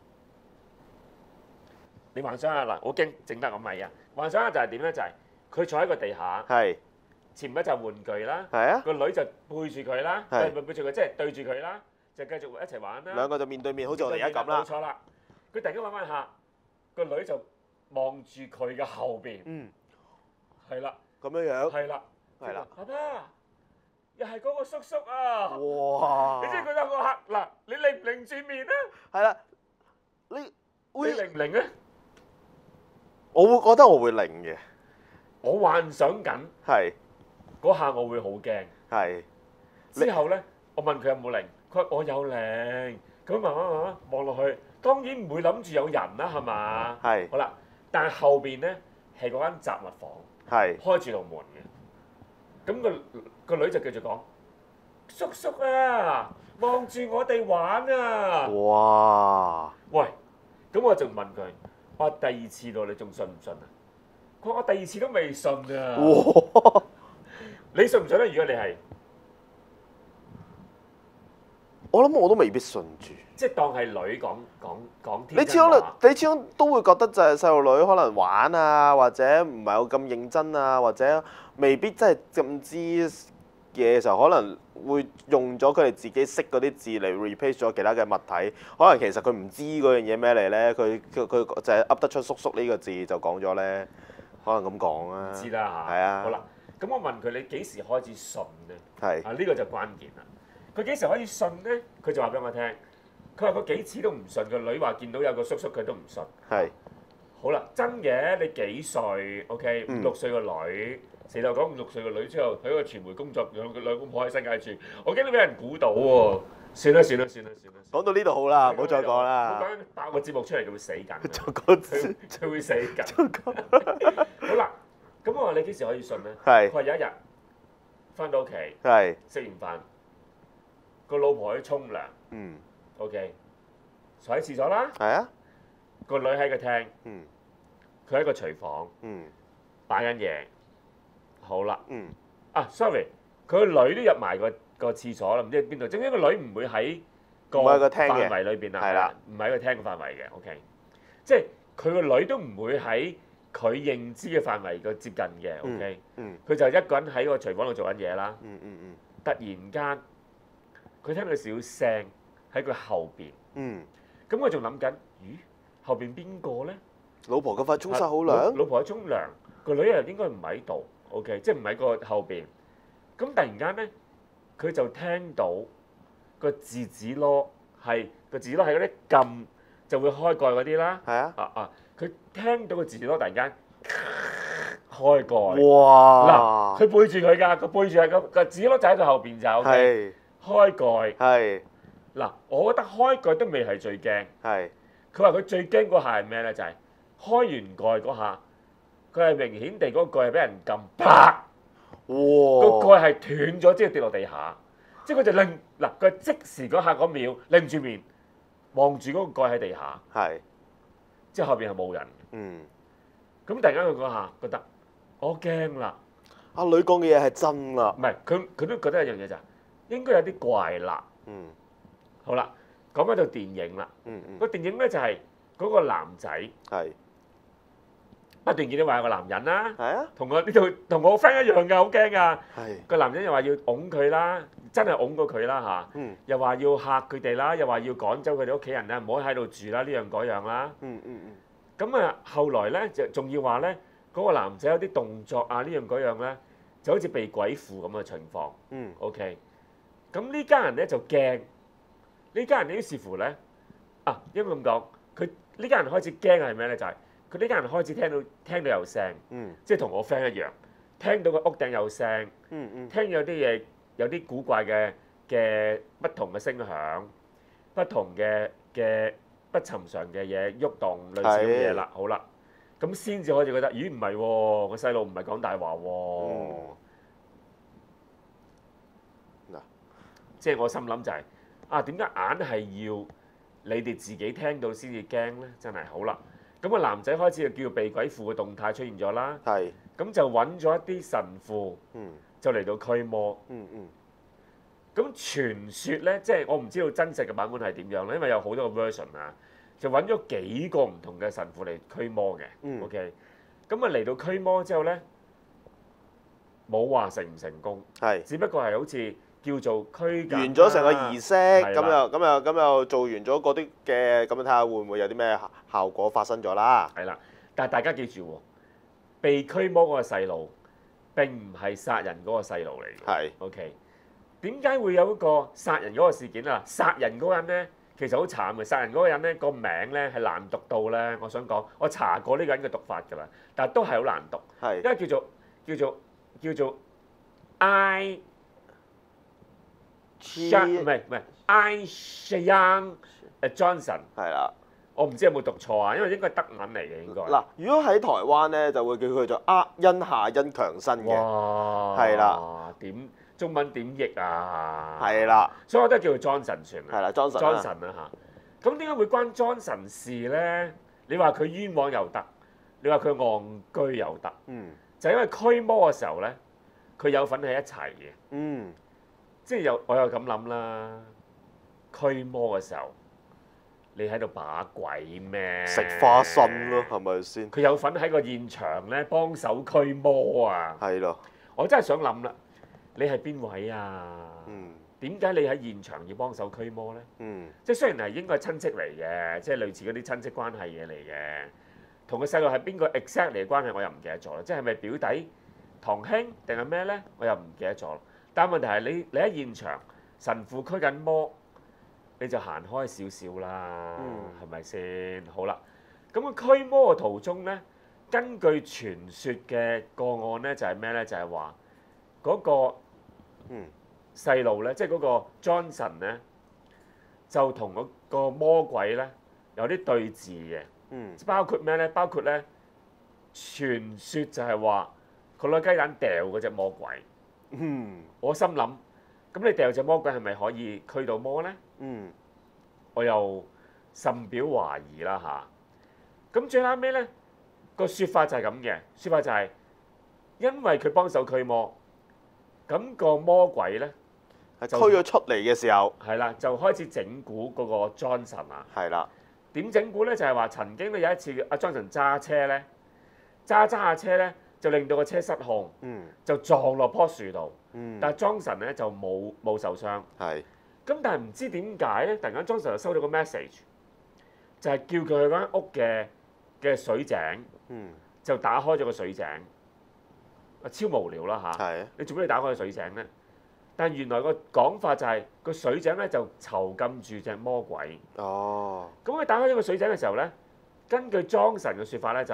你幻想下嗱，我驚整得我咪啊！幻想下就係點咧？就係、是、佢坐喺個地下，係前面一紮玩具啦，係啊，個女就背住佢啦，係咪背住佢？即係對住佢啦，就繼續一齊玩啦。兩個就面對面，好似我哋而家咁啦。冇錯啦，佢突然間玩玩下，個女就望住佢嘅後邊，嗯，係啦，咁樣樣，係啦，係啦，爸爸又係嗰個叔叔啊！哇！你知佢有個客嗱，你擰唔擰住面啊？係啦，你會擰唔擰咧？我會覺得我會擰嘅，我幻想緊，係嗰下我會好驚，係之後咧，我問佢有冇擰，佢話我有擰，咁慢慢慢慢望落去，當然唔會諗住有人啦，係嘛？係好啦，但係後邊咧係嗰間雜物房，係開住道門嘅，咁個個女就繼續講：叔叔啊，望住我哋玩啊！哇！喂，咁我就問佢。我第二次到，你仲信唔信啊？佢話我第二次都未信啊！哇！你信唔信咧？如果你係，我諗我都未必信住。即係當係女講講講天真話。你始終你始終都會覺得就係細路女可能玩啊，或者唔係有咁認真啊，或者未必真係咁知嘢嘅時候，可能會用咗佢哋自己識嗰啲字嚟 replace 咗其他嘅物體。可能其實佢唔知嗰樣嘢咩嚟咧，佢佢佢就係噏得出叔叔呢個字就講咗咧。可能咁講啊。知啦嚇。係啊。好啦，咁我問佢：你幾時開始信咧？係。啊，呢個就關鍵啦。佢幾時可以信咧？佢就話俾我聽。佢話佢幾次都唔信，個女話見到有個叔叔佢都唔信。係。好啦，真嘅，你幾歲 ？OK，五六歲個女。四頭講五六歲個女之後喺個傳媒工作，兩兩公婆喺新界住，我驚都俾人估到喎。算啦算啦算啦算啦。講到呢度好啦，唔好再講啦。唔好講爆個節目出嚟，佢會死緊。再講，佢佢會死緊。再講。好啦，咁我話你幾時可以信咧？係。佢話有一日翻到屋企，係食完飯，個老婆去沖涼。嗯。OK。坐喺廁所啦。係啊。個女喺個廳。嗯。佢喺個廚房。嗯。擺緊嘢。好啦，嗯，啊，sorry，佢個女都入埋個個廁所啦，唔知喺邊度。正因個女唔會喺個範圍裏邊啊，係啦，唔喺個廳嘅範圍嘅 ，OK，即係佢個女都唔會喺佢認知嘅範圍個接近嘅 ，OK，嗯，佢就一個人喺個廚房度做緊嘢啦，嗯嗯嗯，突然間佢聽到小聲喺佢後邊，嗯，咁我仲諗緊，咦，後邊邊個咧？老婆嗰塊沖曬好涼，老婆喺沖涼，個女又應該唔喺度。O.K. 即係唔喺個後邊，咁突然間咧，佢就聽到個字紙籮係個字紙籮係嗰啲撳就會開蓋嗰啲啦。係啊，啊啊！佢聽到個字紙籮突然間好開蓋。 哇！ 嗱，佢背住佢㗎，佢背住係個個紙碌就喺佢後邊就 O K。開蓋。 係。 嗱，我覺得開蓋都未係最驚。 係。 佢話佢最驚嗰下係咩咧？就係、是、開完蓋嗰下，佢係明顯地嗰個蓋係俾人撳，啪！哇！個蓋係斷咗，即係跌落地下。即係佢就擰嗱，佢即時嗰下嗰秒擰住面望住嗰個蓋喺地下。係。即係後邊係冇人。嗯。咁突然間佢嗰下覺得我驚啦。 阿女講嘅嘢係真啦。 唔係，佢佢都覺得一樣嘢就係應該有啲怪啦。嗯。好啦，講翻套電影啦。嗯嗯。個電影咧就係嗰個男仔。係。不斷見到話有個男人啦。係啊。同我呢度同我 friend 一樣㗎，好驚㗎。係。個男人又話要擁佢啦，真係擁過佢啦嚇。嗯。又話要嚇佢哋啦，又話要趕走佢哋屋企人啦，唔好喺度住啦，呢樣嗰樣啦。嗯嗯嗯。咁啊，後來咧就仲要話咧，嗰個男仔有啲動作啊，呢樣嗰樣咧，就好似被鬼附咁嘅情況。嗯。OK。咁呢家人咧就驚，呢家人於是乎咧，啊應該咁講，佢呢家人開始驚係咩咧？就係佢呢家人開始聽到聽到有聲，嗯，即係同我 friend 一樣，聽到個屋頂有聲，嗯嗯，聽有啲嘢有啲古怪嘅嘅不同嘅聲響，不同嘅嘅不尋常嘅嘢喐動，類似咁嘅嘢啦。好啦，咁先至開始覺得，咦唔係喎，個細路唔係講大話喎。嗱，即係我心諗就係啊，點解硬係要你哋自己聽到先至驚咧？真係好啦，咁個男仔開始就叫被鬼附嘅動態出現咗啦。係。咁就揾咗一啲神父，嗯，就嚟到驅魔。嗯嗯。咁傳説咧，即係我唔知道真實嘅版本係點樣咧，因為有好多個 version 啊，就揾咗幾個唔同嘅神父嚟驅魔嘅。嗯。OK。咁啊嚟到驅魔之後咧，冇話成唔成功。係。只不過係好似叫做驅完咗成個儀式，咁又咁又咁又做完咗嗰啲嘅，咁樣睇下會唔會有啲咩效果發生咗啦？係啦。但係大家記住喎，被驅魔嗰個細路並唔係殺人嗰個細路嚟嘅。係。OK。點解會有一個殺人嗰個事件啊？殺人嗰個人咧，其實好慘嘅。殺人嗰個人咧，個名咧係難讀到咧。我想講，我查過呢個人嘅讀法㗎啦，但係都係好難讀。係。因為叫做叫做叫做 I， 唔係唔係 I Shayan Johnson。係啦。我唔知有冇讀錯啊，因為應該係德文嚟嘅應該。嗱，如果喺台灣咧，就會叫佢做呃恩夏恩強生嘅。哇！係啦。點？中文點譯啊？係啦，所以我都係叫佢 Johnson 算啦。係啦，Johnson。Johnson 啊嚇，咁點解會關 Johnson 事咧？你話佢冤枉又得，你話佢戇居又得。嗯。就因為驅魔嘅時候咧，佢有份喺一齊嘅。嗯。即係有我又咁諗啦，驅魔嘅時候，你喺度把鬼咩？食花生咯，係咪先？佢有份喺個現場咧幫手驅魔啊！係咯。我真係想諗啦。你係邊位啊？嗯，點解你喺現場要幫手驅魔咧？嗯，即係雖然係應該係親戚嚟嘅，即係類似嗰啲親戚關係嘢嚟嘅，同個細路係邊個 exact 嚟嘅關係，我又唔記得咗啦。即係咪表弟、堂兄定係咩咧？我又唔記得咗。但係問題係你你喺現場，神父驅緊魔，你就行開少少啦，係咪先？好啦，咁個驅魔嘅途中咧，根據傳說嘅個案咧，就係咩咧？就係話嗰個嗯細路咧，即係嗰個 Johnson 咧，就同嗰個魔鬼咧有啲對峙嘅。嗯，包括咩咧？包括咧傳說就係話佢攞雞蛋掉嗰隻魔鬼。嗯，我心諗，咁你掉隻魔鬼係咪可以驅到魔咧？嗯，我又甚表懷疑啦吓，咁最後尾咧個説法就係咁嘅，説法就係因為佢幫手驅魔。咁個魔鬼咧，係驅咗出嚟嘅時候，係啦，就開始整蠱嗰個 Johnson 啊。係啦。點整蠱咧？就係話曾經咧有一次阿 Johnson 揸車咧，揸揸下車咧，就令到個車失控，嗯，就撞落棵樹度，嗯，但係 Johnson 咧就冇冇受傷。係。咁但係唔知點解咧，突然間 Johnson 就收到個 message，就係叫佢去嗰間屋嘅嘅水井，嗯，就打開咗個水井。超無聊啦嚇！係啊，你做咩要打開個水井咧？但係原來個講法就係個水井咧就囚禁住隻魔鬼。哦。咁佢打開呢個水井嘅時候咧，根據莊神嘅説法咧就係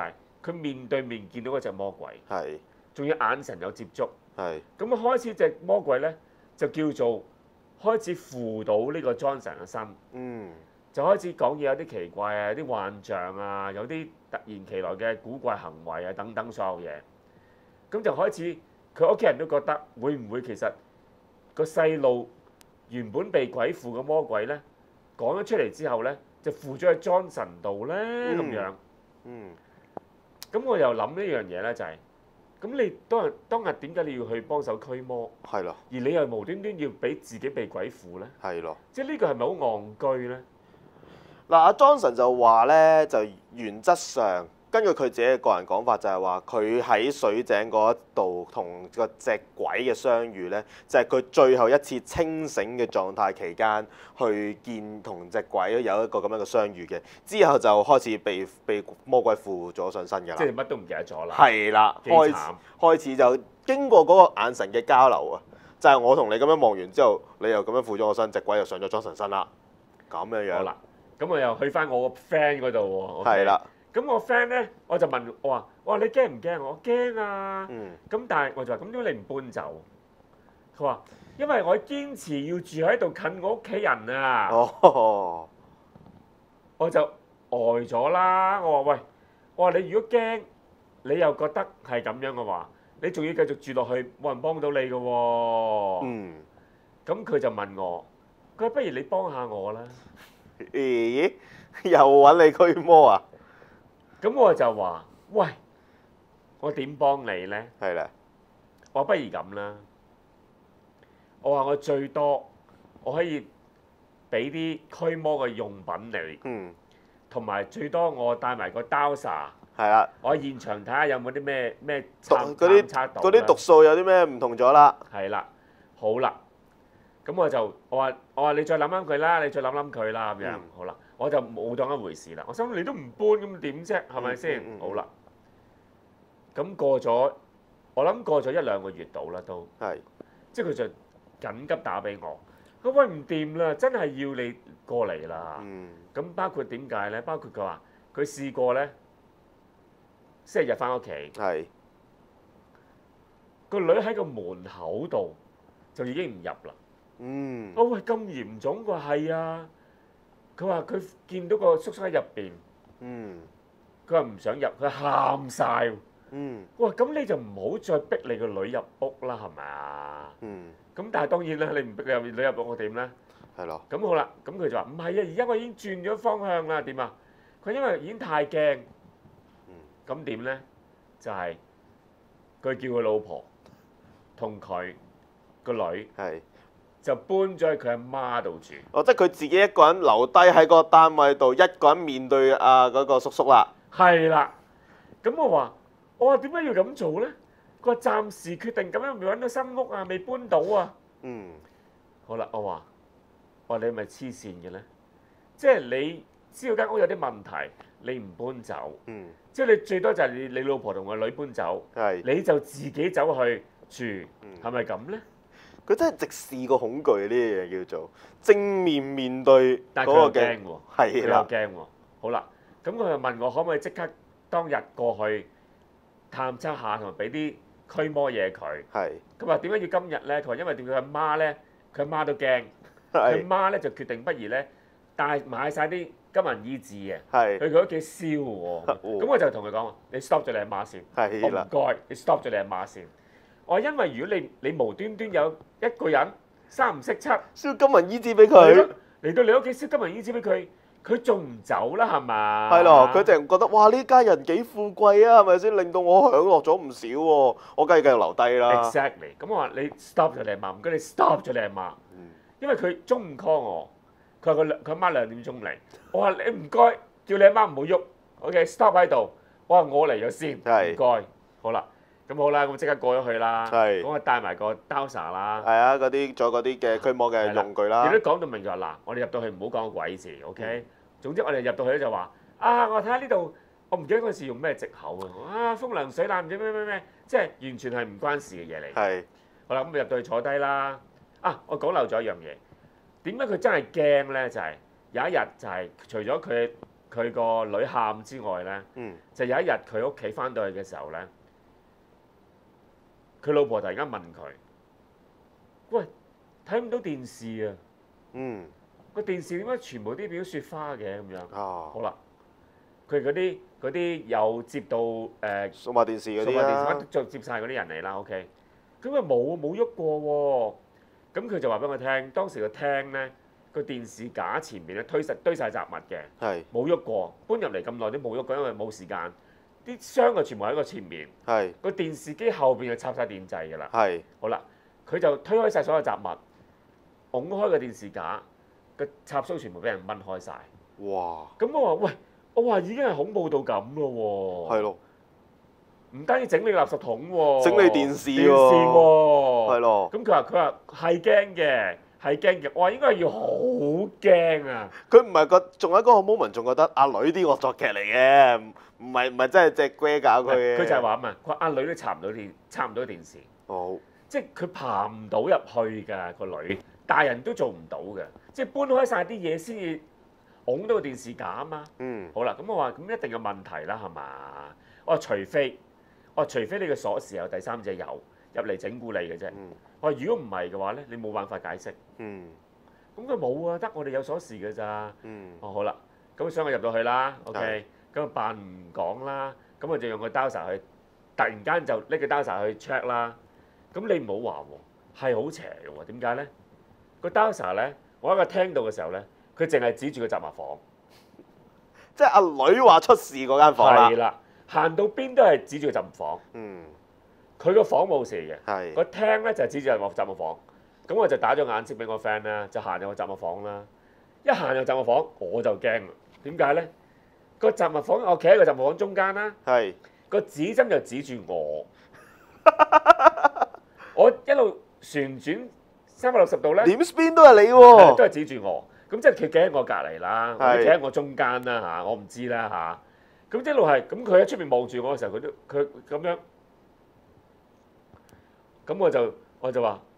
佢面對面見到嗰隻魔鬼， 係， 仲要眼神有接觸， 係， 咁啊開始隻魔鬼咧就叫做開始附到呢個 Johnson 嘅身， 嗯， 就開始講嘢有啲奇怪啊，有啲幻象啊，有啲突然其來嘅古怪行為啊等等所有嘢，咁就開始佢屋企人都覺得會唔會其實個細路原本被鬼附嘅魔鬼咧講咗出嚟之後咧就附咗喺 Johnson 度咧咁樣， 嗯， 咁我又諗呢樣嘢咧就係、是。咁你當日當日點解你要去幫手驅魔？ 係咯， 而你又無端端要俾自己被鬼附咧？ 係咯， 即係呢個係咪好戇居咧？ 嗱，阿 Johnson 就話咧，就原則上根據佢自己嘅個人講法，就係話佢喺水井嗰度同個隻鬼嘅相遇咧，就係、是、佢最後一次清醒嘅狀態期間去見同隻鬼有一個咁樣嘅相遇嘅，之後就開始被被魔鬼附咗上身㗎啦。 即係乜都唔記得咗啦。 係啦，開始開始就經過嗰個眼神嘅交流啊，就係、是、我同你咁樣望完之後，你又咁樣附咗我身，隻鬼又上咗 Johnson 身啦，咁樣樣。 好啦，咁我又去翻我個 friend 嗰度喎。 係啦。 咁我 friend 咧，我就問我話：我話你驚唔驚？我驚啊！ 嗯。 咁但係我就話：咁點解你唔搬走？佢話：因為我堅持要住喺度近我屋企人啊！ 哦。 我就呆咗啦！我話喂，我話你如果驚，你又覺得係咁樣嘅話，你仲要繼續住落去，冇人幫到你嘅喎。 嗯。 咁佢就問我：佢話不如你幫下我啦。 咦？又揾你驅魔啊？ 咁我就話：喂，我點幫你咧？ 係啦。 我話不如咁啦。我話我最多我可以俾啲驅魔嘅用品你。 嗯。同埋最多我帶埋個 dowser。 係啦。 我喺現場睇下有冇啲咩咩嗰啲嗰啲毒素有啲咩唔同咗啦。 係啦，好啦。咁我就我話我話你再諗諗佢啦，你再諗諗佢啦咁樣。嗯、好啦，我就冇當一回事啦。我心諗你都唔搬咁點啫？係咪先？嗯嗯嗯、好啦。咁過咗，我諗過咗一兩個月度啦都。係是。即係佢就緊急打俾我，佢喂唔掂啦，真係要你過嚟啦。嗯。咁包括點解咧？包括佢話佢試過咧，星期日翻屋企。係是。個女喺個門口度就已經唔入啦。嗯，哦喂，咁嚴重？佢話係啊，佢話佢見到個叔叔喺入邊，嗯，佢話唔想入，佢喊晒，嗯，哇，咁你就唔好再逼你個女入屋啦，係咪啊？嗯，咁但係當然啦，你唔逼你入女入屋，我點咧？係咯，咁好啦，咁佢就話唔係啊，而家我已經轉咗方向啦，點啊？佢因為已經太驚，嗯，咁點咧？就係佢叫佢老婆同佢個女係。就搬咗去佢阿媽度住。 哦，即係佢自己一個人留低喺個單位度，一個人面對啊嗰個叔叔啦。 係啦。咁我話：我話點解要咁做咧？佢話暫時決定咁樣，未揾到新屋啊，未搬到啊。嗯。好啦，我話：我話你係咪黐線嘅咧？即係你知道間屋有啲問題，你唔搬走。嗯。即係你最多就係你你老婆同個女搬走。係。你就自己走去住，係咪咁咧？ 佢真係直視個恐懼呢樣嘢叫做正面面對嗰個嘅， 驚喎， 係啦， 驚喎。好啦，咁佢就問我可唔可以即刻當日過去探測下，同埋俾啲驅魔嘢佢。係。咁話點解要今日咧？佢話因為佢阿媽咧，佢阿媽都驚，佢阿媽咧就決定不如咧帶買晒啲金銀衣紙嘅，係去佢屋企燒喎。咁我就同佢講：你 stop 咗你阿媽先，我唔該，你 stop 咗你阿媽先。我話因為如果你你無端端有一個人三唔識七燒金銀衣紙俾佢， 嚟到你屋企燒金銀衣紙俾佢，佢仲唔走啦係嘛？ 係咯，佢淨係覺得哇呢家人幾富貴啊，係咪先？令到我享樂咗唔少喎，我梗係繼續留低啦。 Exactly，咁我話你 stop 咗你阿媽，唔該你 stop 咗你阿媽，嗯、因為佢中午 call 我，佢話佢佢阿媽兩點鐘嚟，我話你唔該叫你阿媽唔好喐 ，OK stop 喺度，我話我嚟咗先，唔該，好啦。咁好啦，咁即刻過咗去啦。係。咁我帶埋個 dowser 啦。 係啊，嗰啲仲有嗰啲嘅驅魔嘅用具啦。 亦都講到明就話嗱，我哋入到去唔好講個鬼字 ，OK？、嗯、總之我哋入到去咧就話啊，我睇下呢度，我唔記得嗰時用咩藉口啊，啊風涼水冷唔知咩咩咩，即係完全係唔關事嘅嘢嚟。係。好啦，咁入到去坐低啦。啊，我講漏咗一樣嘢，點解佢真係驚咧？就係、是、有一日就係除咗佢佢個女喊之外咧， 嗯， 就有一日佢屋企翻到去嘅時候咧，佢老婆突然間問佢：喂，睇唔到電視啊？ 嗯， 個電視點解全部啲變咗雪花嘅咁樣？ 啊， 好啦，佢嗰啲嗰啲有接到誒、呃、 數碼電視嗰數碼電視啲啊， 就接晒嗰啲人嚟啦。OK，咁佢冇冇喐過喎。咁佢就話俾我聽，當時個廳咧個電視架前面咧推實堆晒雜物嘅， 係冇喐過。搬入嚟咁耐都冇喐過，因為冇時間。啲箱啊全部喺個前面， 係個電視機後邊就插晒電掣㗎啦。 係好啦，佢就推開晒所有雜物，拱開個電視架，個插蘇全部俾人掹開晒。 哇， 咁我話喂，我話已經係恐怖到咁咯喎。 係咯， 唔單止整理垃圾桶喎， 整理電視喎， 電視喎， 係咯。 咁佢話佢話係驚嘅，係驚嘅。我話應該係要好驚啊！ 佢唔係個，仲喺嗰個 moment 仲覺得阿女啲惡作劇嚟嘅，唔唔係唔係真係隻龜搞佢嘅。 佢就係話啊嘛，佢話阿女都插唔到電，插唔到電視。 好， 即係佢爬唔到入去㗎個女，大人都做唔到嘅，即係搬開晒啲嘢先至拱到個電視架啊嘛。 嗯， 好啦，咁我話咁一定有問題啦，係嘛？我話除非，我話除非你嘅鎖匙有第三者有入嚟整蠱你嘅啫。 嗯我話如果唔係嘅話咧，你冇辦法解釋。 嗯咁佢冇啊，得我哋有鎖匙㗎咋。 嗯， 哦好啦，咁想我入到去啦，OK，咁啊扮唔講啦，咁我就用個 dowser 去，突然間就拎個 dowser 去 check 啦。咁你唔好話喎，係好邪嘅喎，點解咧？個 dowser 咧，我喺個廳度嘅時候咧，佢淨係指住個雜物房。 即係阿女話出事嗰間房啦。 係啦，行到邊都係指住個雜物房。 嗯， 佢個房冇事嘅， 係個廳咧就係指住個雜物房。咁我就打咗眼色俾我 friend 啦，就行入個雜物房啦。一行入雜物房我就驚啦，點解咧？個雜物房我企喺個雜物房中間啦， 係個指針就指住我，我一路旋轉三百六十度咧， 點 spin 都係你喎。 都係指住我。咁即係佢企喺我隔離啦，或者係企喺我中間啦嚇，我唔知啦嚇。咁一路係咁，佢喺出面望住我嘅時候，佢都佢咁樣，咁我就我就話：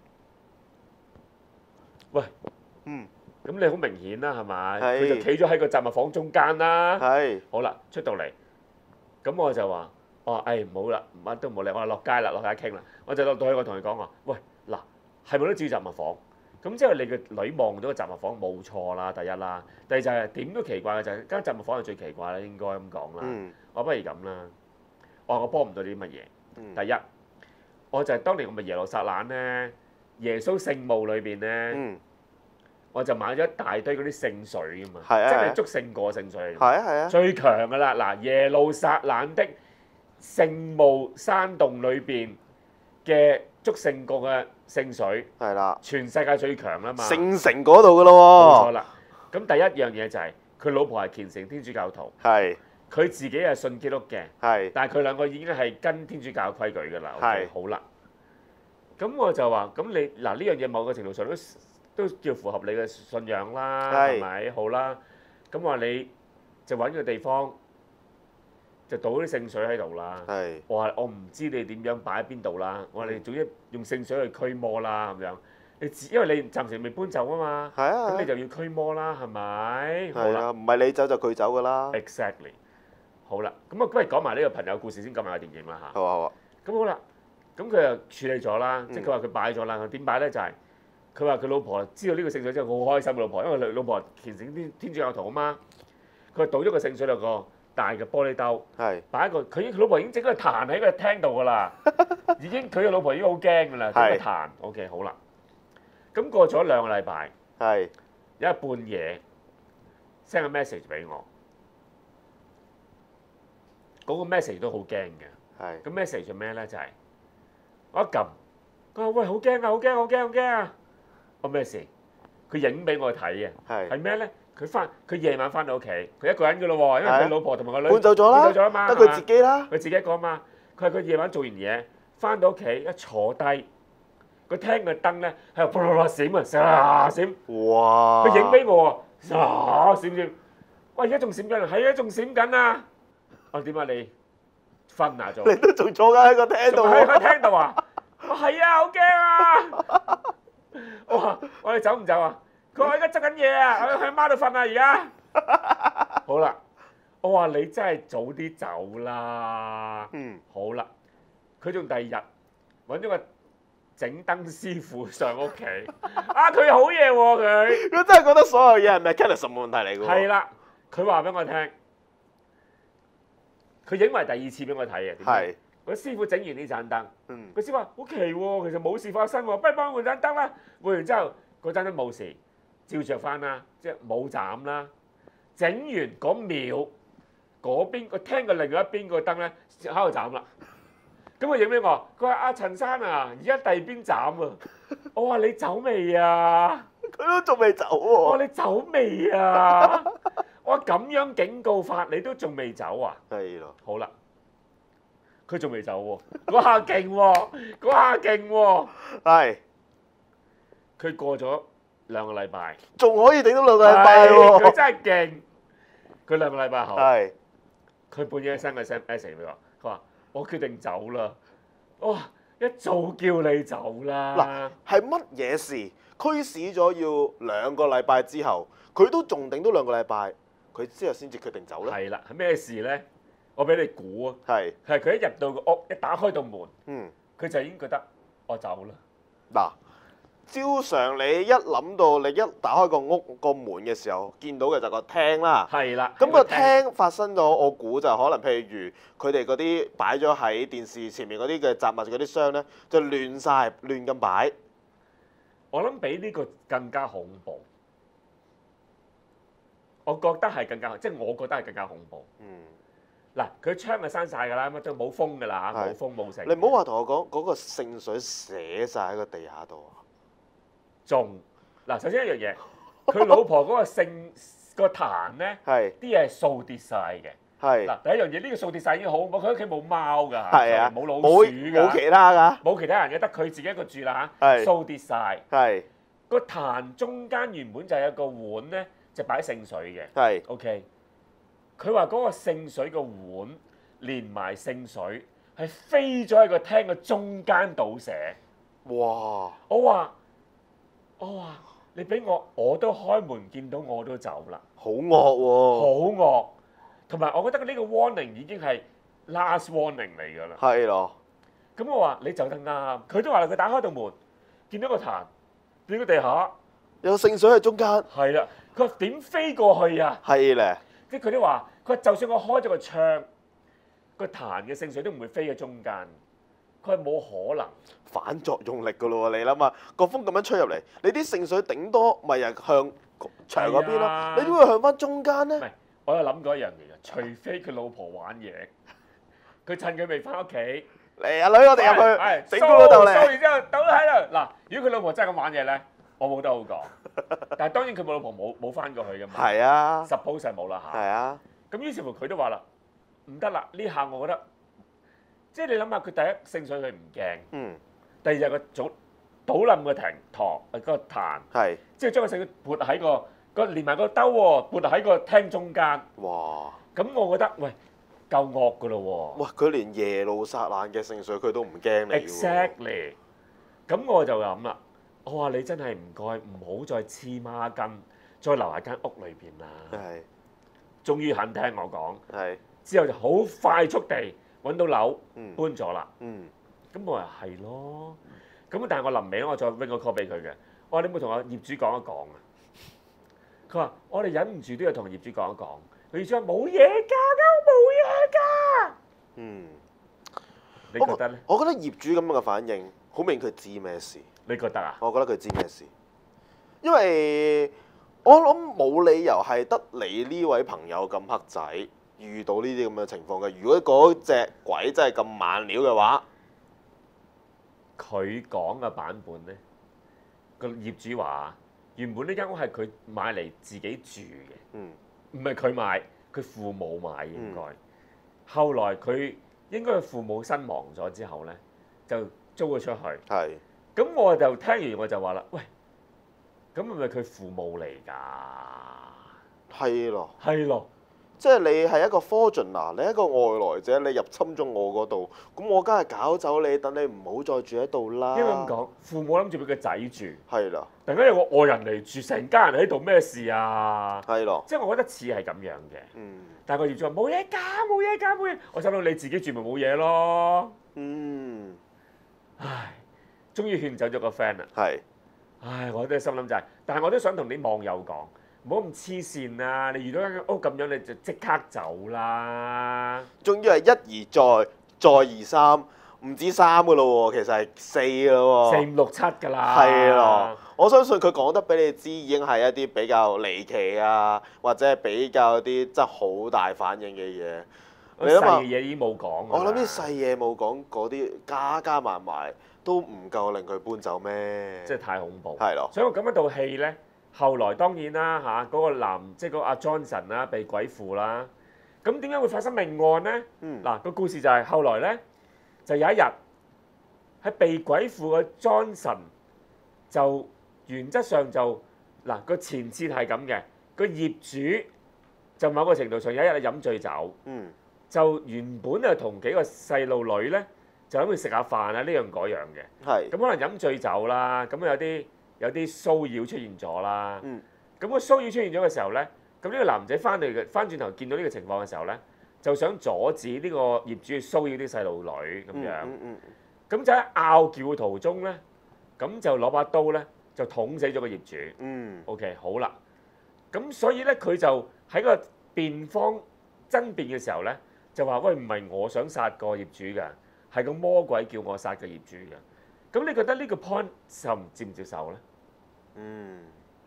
喂， 嗯， 咁你好明顯啦，係咪？ 係佢就企咗喺個雜物房中間啦。 係好啦，出到嚟，咁我就話：我話誒唔好啦，乜都冇理，我話落街啦，落街傾啦。我就落到去，我同佢講話：喂，嗱，係咪都指雜物房？咁即係你個女望到個雜物房冇錯啦，第一啦，第二就係點都奇怪嘅就係間雜物房係最奇怪啦，應該咁講啦。 嗯我不如咁啦，我話我幫唔到你啲乜嘢。 嗯第一，我就係當年我咪耶路撒冷咧，耶穌聖墓裏邊咧， 嗯， 我就買咗一大堆嗰啲聖水啊嘛， 係啊即係祝聖過聖水。 係啊係啊， 最強㗎啦！嗱，耶路撒冷的聖墓山洞裏邊嘅祝聖過嘅聖水， 係啦， 全世界最強啦嘛。 聖城嗰度㗎咯喎。 冇錯啦。咁第一樣嘢就係佢老婆係虔誠天主教徒， 係佢自己係信基督嘅， 係但係佢兩個已經係跟天主教規矩㗎啦。 係 OK，好啦。咁我就話：咁你嗱呢樣嘢某個程度上都都叫符合你嘅信仰啦， 係係咪？好啦。咁話你就揾個地方就倒啲聖水喺度啦。 係我話我唔知你點樣擺喺邊度啦。我話你總之用聖水去驅魔啦咁樣。你自因為你暫時未搬走啊嘛， 係啊， 咁你就要驅魔啦，係咪？好啦係啊，唔係你走就佢走㗎啦。 ，exactly。好啦，咁啊，不如講埋呢個朋友故事先，講埋個電影啦嚇。 好啊好啊， 咁好啦，咁佢又處理咗啦，即係嗯佢話佢擺咗啦。點擺咧？就係佢話佢老婆知道呢個聖水之後好開心嘅老婆，因為佢老婆虔誠天天主教徒啊嘛。佢倒咗個聖水落個大嘅玻璃兜， 係擺一個佢佢老婆已經整咗個壇喺個廳度㗎啦，已經佢嘅老婆已經好驚㗎啦，整個係壇。OK，好啦。咁過咗兩個禮拜， 係有一半夜 send 個 message 俾我，嗰、個 message 都好驚嘅。 係咁 message 係咩咧？就係、我一撳，佢話喂好驚啊，好驚，好驚，好驚啊！我咩事？佢影俾我睇嘅，係係咩咧？佢翻佢夜晚翻到屋企，佢一個人㗎咯喎，因為佢老婆同埋個女搬走咗啦， 搬走咗啊嘛， 得佢自己啦。 佢自己一個啊嘛。佢話佢夜晚做完嘢，翻到屋企一坐低，個廳嘅燈咧喺度啪啪啪閃啊，閃閃。 哇！ 佢影俾我喎，啊閃閃，喂而家仲閃緊啊，係啊仲閃緊啊！我點解你瞓啊仲？ 你都仲坐緊喺個廳度仲喺個喎。 廳度啊！我係啊，好驚啊！我話我哋走唔走啊？佢話我而家執緊嘢啊，我喺阿媽度瞓啊而家。 好啦，我話你真係早啲走啦。 嗯， 好啦，佢仲第二日揾咗個整燈師傅上屋企，啊佢好嘢喎佢， 佢真係覺得所有嘢係 mechanism 問題嚟㗎喎。 係啦，佢話俾我聽，佢影埋第二次俾我睇嘅。 係。 個師傅整完呢盞燈， 嗯。 個師傅話好奇喎，其實冇事發生喎，不如幫我換盞燈啦。換完之後，嗰盞燈冇事，照着翻啦，即係冇斬啦。整完嗰秒，嗰邊個廳嘅另外一邊個燈咧喺度斬啦。咁佢影俾我，佢話阿陳生啊，而家第二邊斬啊。我話你走未啊？ 佢都仲未走喎。 我話你走未啊？我話咁樣警告法你都仲未走啊？ 係咯。 好啦，佢仲未走喎，嗰下勁喎，嗰下勁喎。 係。 佢過咗兩個禮拜， 仲可以頂到兩個禮拜喎。 佢真係勁。佢兩個禮拜後， 係。 佢半夜 send 個 message 俾我，佢話：我決定走啦。哇！一早叫你走啦。 嗱，係乜嘢事驅使咗要兩個禮拜之後，佢都仲頂到兩個禮拜，佢之後先至決定走咧？ 係啦，係咩事咧？我俾你估啊。 係。 係佢一入到個屋，一打開道門， 嗯， 佢就已經覺得我走啦。 嗱。照常你一諗到你一打開個屋個門嘅時候，見到嘅就個廳啦。 係啦。 咁個廳發生咗，我估就可能譬如佢哋嗰啲擺咗喺電視前面嗰啲嘅雜物嗰啲箱咧，就亂晒，亂咁擺。 我諗比呢個更加恐怖。我覺得係更加，即係我覺得係更加恐怖。 嗯。 嗱，佢窗就閂晒㗎啦，乜都冇風㗎啦，冇風冇成。 你唔好話同我講嗰個聖水寫晒喺個地下度啊！ 仲嗱，首先一樣嘢，佢老婆嗰個聖個壇咧，啲嘢係掃跌晒嘅。 係嗱，第一樣嘢呢個掃跌晒已經好，佢屋企冇貓㗎， 係啊， 冇老鼠㗎， 冇其他㗎， 冇其他人嘅，得佢自己一個住啦嚇，掃跌晒。 係個壇中間原本就有個碗咧，就擺聖水嘅。 係 OK，佢話嗰個聖水個碗連埋聖水係飛咗喺個廳嘅中間倒瀉。 哇！ 我話。我話你俾我，我都開門見到我都走啦， 好惡喎！ 好惡，同埋我覺得呢個 warning 已經係 last warning 嚟㗎啦。 係咯。 咁我話你走得啱，佢都話啦，佢打開道門，見到個壇，見到地下有聖水喺中間。 係啦，佢話點飛過去啊？ 係咧。 即係佢都話，佢話就算我開咗個窗，個壇嘅聖水都唔會飛喺中間。佢係冇可能反作用力㗎咯喎！你諗下，個風咁樣吹入嚟，你啲聖水頂多咪又向牆嗰邊咯，啊、你點會向翻中間咧？ 唔係，我有諗過一樣嘢嘅，除非佢老婆玩嘢，佢趁佢未翻屋企， 嚟阿女，我哋入去整到嗰度嚟。 掃完之後倒喺度。嗱，如果佢老婆真係咁玩嘢咧，我冇得好講。但係當然佢冇老婆冇冇翻過去㗎嘛。係啊。 suppose 係冇啦嚇。 係啊。 咁於是乎佢都話啦，唔得啦，呢下我覺得。即係你諗下，佢第一聖水佢唔驚， 嗯、 第二就個早倒冧個亭堂嗰個壇， 係即係將個聖水撥喺個個連埋個兜喎，撥喺個廳中間。 哇！ 咁我覺得喂夠惡㗎咯喎！ 哇！佢連耶路撒冷嘅聖水佢都唔驚你喎。 Exactly。咁我就諗啦，我話你真係唔該，唔好再黐孖筋，再留喺間屋裏邊啦。 係。 終於肯聽我講。 係。之後就好快速地。揾到樓， 嗯、 搬咗啦。咁、 嗯、 我話係咯。咁但係我臨尾我再 ring 個 call 俾佢嘅。我話你冇同我業主講一講啊。佢話我哋忍唔住都要同業主講一講。佢業主話冇嘢㗎，冇嘢㗎。 嗯。 你覺得咧？ 我覺得業主咁樣嘅反應，好明顯佢知咩事。 你覺得啊？ 我覺得佢知咩事。因為我諗冇理由係得你呢位朋友咁黑仔。遇到呢啲咁嘅情況嘅，如果嗰隻鬼真係咁猛料嘅話， 佢講嘅版本咧，個業主話原本呢間屋係佢買嚟自己住嘅，唔係佢買，佢父母買應該。嗯、後來佢應該佢父母身亡咗之後咧，就租咗出去。係。咁我就聽完我就話啦，喂，咁係咪佢父母嚟㗎？ 係咯。 係咯。 即係你係一個 foreigner，你係一個外來者，你入侵咗我嗰度，咁我梗係搞走你，等你唔好再住喺度啦。 因為咁講，父母諗住俾個仔住， 係啦， 突然間有個外人嚟住，成家人喺度，咩事啊？ 係咯， 即係我覺得似係咁樣嘅。 嗯， 但係個業主話冇嘢㗎，冇嘢㗎，冇嘢。我心諗你自己住咪冇嘢咯。 嗯， 唉，終於勸走咗個 friend 啦。 係， 唉，我都係心諗就係，但係我都想同啲網友講。唔好咁黐線啦！你遇到一間屋咁樣，你就即刻走啦！ 終於係一而再，再而三，唔止三噶咯喎，其實係四噶咯喎。 四五六七㗎啦。 係咯，我相信佢講得俾你知，已經係一啲比較離奇啊，或者係比較啲真係好大反應嘅嘢。 你諗下，細嘢已經冇講。 我諗啲細嘢冇講，嗰啲加加埋埋都唔夠令佢搬走咩？ 即係太恐怖。 係咯。 所以我咁一套戲咧。後來當然啦嚇，嗰、那個男即係嗰個阿 Johnson 啦，被鬼附啦。咁點解會發生命案咧？嗱、嗯，個故事就係、是、後來咧，就有一日喺被鬼附嘅 Johnson 就原則上就嗱個前設係咁嘅，個業主就某個程度上有一日飲醉酒，嗯、就原本就同幾個細路女咧就諗住食下飯啊，呢樣嗰樣嘅。係。咁可能飲醉酒啦，咁有啲。有啲騷擾出現咗啦，咁、嗯、個騷擾出現咗嘅時候咧，咁呢個男仔翻嚟嘅，翻轉頭見到呢個情況嘅時候咧，就想阻止呢個業主去騷擾啲細路女咁樣，咁、嗯嗯嗯、就喺拗撬嘅途中咧，咁就攞把刀咧就捅死咗個業主。嗯、OK 好啦，咁所以咧佢就喺個辯方爭辯嘅時候咧，就話喂，唔係我想殺個業主㗎，係個魔鬼叫我殺個業主㗎。咁你覺得呢個 point 受唔接唔接受咧？ 嗯，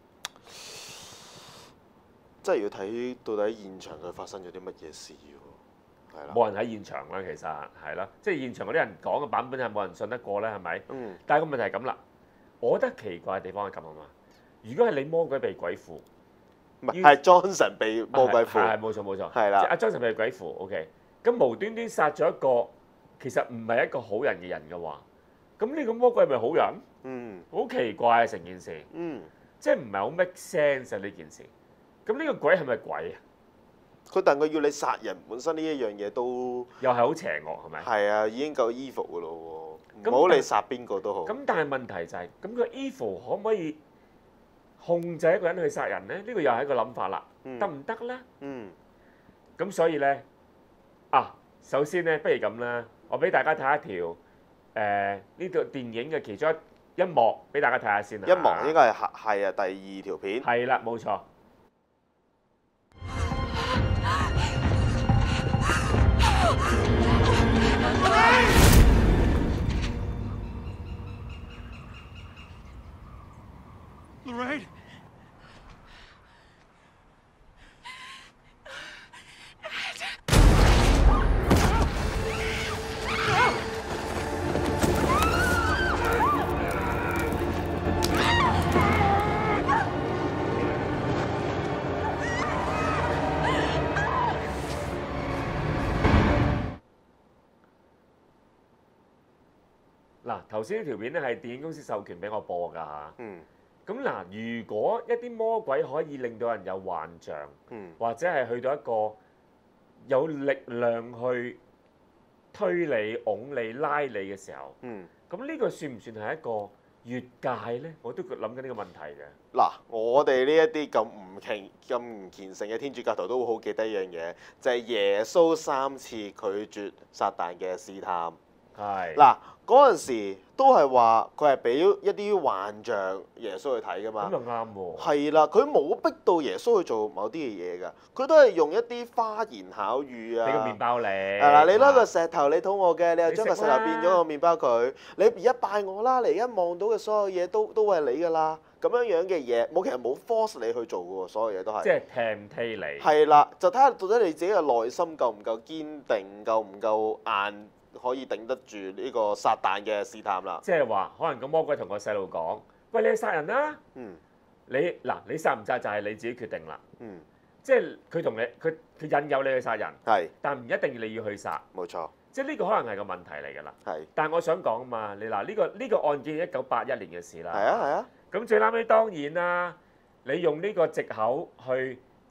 真係要睇到底現場佢發生咗啲乜嘢事喎，係啦。冇人喺現場啦，其實係啦，即係現場嗰啲人講嘅版本係冇人信得過咧，係咪？ 嗯。 但係個問題係咁啦，我覺得奇怪嘅地方係咁啊嘛。如果係你魔鬼被鬼附， 唔係係 Johnson 被魔鬼附， 係冇錯冇錯， 係啦。 阿 Johnson 被鬼附 ，OK。咁無端端殺咗一個其實唔係一個好人嘅人嘅話。咁呢個魔鬼係咪好人？嗯，好奇怪啊！成件事，嗯，即係唔係好 make sense 啊呢件事。咁呢個鬼係咪鬼啊？ 佢但佢要你殺人，本身呢一樣嘢都又係好邪惡，係咪？ 係啊，已經夠 evil 噶咯喎，唔好你殺邊個都好。 咁但係問題就係、是，咁個 evil 可唔可以控制一個人去殺人咧？呢、這個又係一個諗法啦，得唔得咧？嗯。咁所以咧，啊，首先咧，不如咁啦，我俾大家睇一條。誒呢套電影嘅其中一一幕俾大家睇下先啦。 一幕應該係係啊，第二條片。 係啦，冇錯。Lorraine。嗱，頭先呢條片咧係電影公司授權俾我播㗎嚇。嗯。咁嗱，如果一啲魔鬼可以令到人有幻象，嗯，或者係去到一個有力量去推你、擁你、拉你嘅時候，嗯，咁呢個算唔算係一個越界咧？我都諗緊呢個問題嘅。 嗱，我哋呢一啲咁唔虔、咁唔虔誠嘅天主教徒都會好記得一樣嘢，就係耶穌三次拒絕撒旦嘅試探。 係。 嗱，嗰陣時都係話佢係俾一啲幻象耶穌去睇噶嘛。 咁就啱喎。 係啦，佢冇逼到耶穌去做某啲嘅嘢㗎，佢都係用一啲花言巧語啊。 俾個麵包你。 係啦，你攞個石頭，你肚餓嘅，你又將個石頭變咗個麵包佢。你而家拜我啦，你而家望到嘅所有嘢都都係你㗎啦。咁樣樣嘅嘢，冇其實冇 force 你去做㗎喎，所有嘢都係。 即係 tempt 你。 係啦，就睇下到底你自己嘅內心夠唔夠堅定，夠唔夠硬。可以頂得住呢個撒旦嘅試探啦。即係話，可能個魔鬼同個細路講：喂，你去殺人啦！嗯。你嗱，你殺唔殺就係你自己決定啦。嗯。即係佢同你，佢佢引誘你去殺人。係。但唔一定你要去殺。 冇錯。 即係呢個可能係個問題嚟㗎啦。 係。 但係我想講啊嘛，你嗱呢個呢個案件係一九八一年嘅事啦。 係啊係啊。 咁最撚尾當然啦，你用呢個藉口去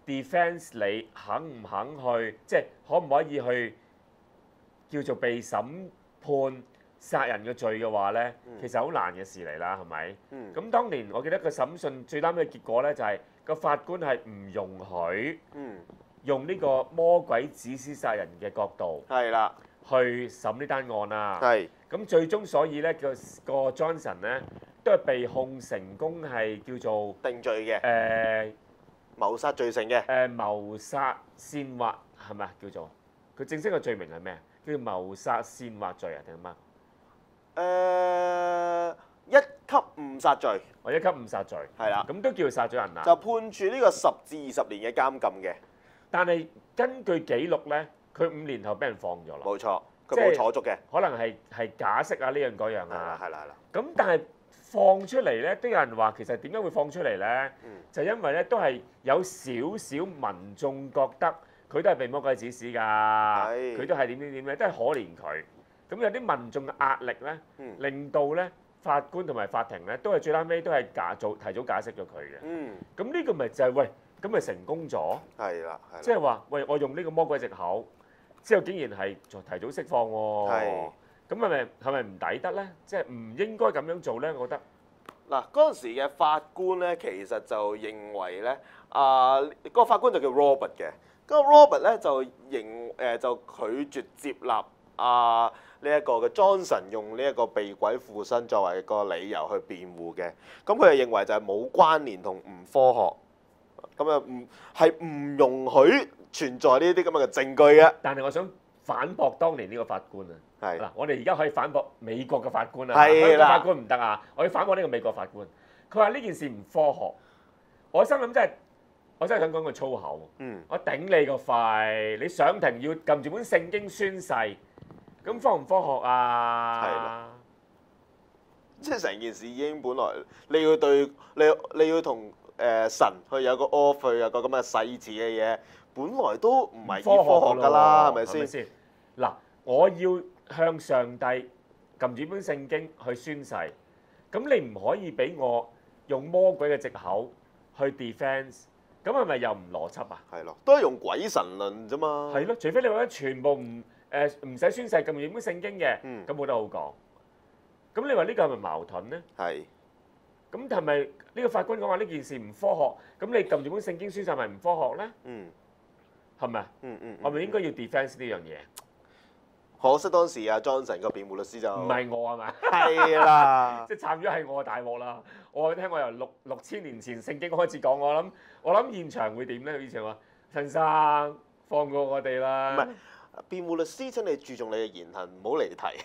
defence 你肯唔肯去，即係可唔可以去叫做被審判殺人嘅罪嘅話咧， 嗯、 其實好難嘅事嚟啦，係咪？咁、 嗯、 當年我記得個審訊最啱嘅結果咧，就係、是、個法官係唔容許用呢個魔鬼指使殺人嘅角度係啦、嗯、 去審呢單案啦。 係咁最終所以咧個個 Johnson 咧都係被控成功係叫做定罪嘅。誒、 呃、 謀殺罪成嘅。誒、 呃、謀殺煽惑係咪啊？叫做佢正式嘅罪名係咩啊？叫做謀殺煽惑罪啊定係乜？ 誒、呃、一級誤殺罪， 我一級誤殺罪， 係啦， 咁都叫殺咗人啦。 就判處呢個十至二十年嘅監禁嘅。 但係根據記錄咧，佢五年後俾人放咗啦。 冇錯，佢冇坐足嘅。 可能係係假釋啊呢樣嗰樣啊。 係啦係啦。 咁但係放出嚟咧，都有人話其實點解會放出嚟咧？ 嗯、 就因為咧都係有少少民眾覺得佢都係被魔鬼指使㗎，佢都係點點點咧，都係可憐佢。咁有啲民眾嘅壓力咧， 嗯、令到咧法官同埋法庭咧，都係最撚尾都係假做提早解釋咗佢嘅。 嗯。咁呢個咪就係、是、喂，咁咪成功咗？ 係啦，係。 即係話喂，我用呢個魔鬼藉口，之後竟然係提早釋放喎。係。咁係咪係咪唔抵得咧？即係唔應該咁樣做咧？我覺得。 嗱，嗰陣時嘅法官咧，其實就認為咧，啊、呃，嗰個法官就叫 Robert 嘅。嗰個 Robert 咧就認誒、呃、就拒絕接納啊。呢一個嘅 Johnson 用呢一個被鬼附身作為個理由去辯護嘅，咁佢就認為就係冇關聯同唔科學，咁啊唔係唔容許存在呢啲咁嘅證據嘅。 但係我想反駁當年呢個法官啊，係嗱，我哋而家可以反駁美國嘅法官啊，香港法官唔得啊，我要反駁呢個美國法官，佢話呢件事唔科學，我心諗真係，我真係想講句粗口，嗯，我頂你個肺，你上庭要撳住本聖經宣誓。咁科唔科學啊？係啦， 即係成件事已經本來你要對你你要同誒、呃、神去有個 off 去有個咁嘅細緻嘅嘢，本來都唔係科學㗎啦，係咪先？ 嗱，我要向上帝撳住本聖經去宣誓，咁你唔可以俾我用魔鬼嘅藉口去 defence， 咁係咪又唔邏輯啊？ 係咯，都係用鬼神論啫嘛。 係咯，除非你話全部唔。誒唔使宣誓咁嚴本聖經嘅，咁冇得好講。咁你話呢個係咪矛盾咧？係。咁係咪呢個法官講話呢件事唔科學？咁你撳住本聖經宣誓咪唔科學咧？嗯。係咪啊？嗯嗯。我咪應該要 defence 呢樣嘢？ 可惜當時阿 Johnson 個辯護律師就唔係我係咪？ 係啦。 即係慘咗係我大鑊啦！我聽我由六六千年前聖經開始講，我諗我諗現場會點咧？以前話陳生放過我哋啦。唔係。 辯護律師請你注重你嘅言行，唔好離題。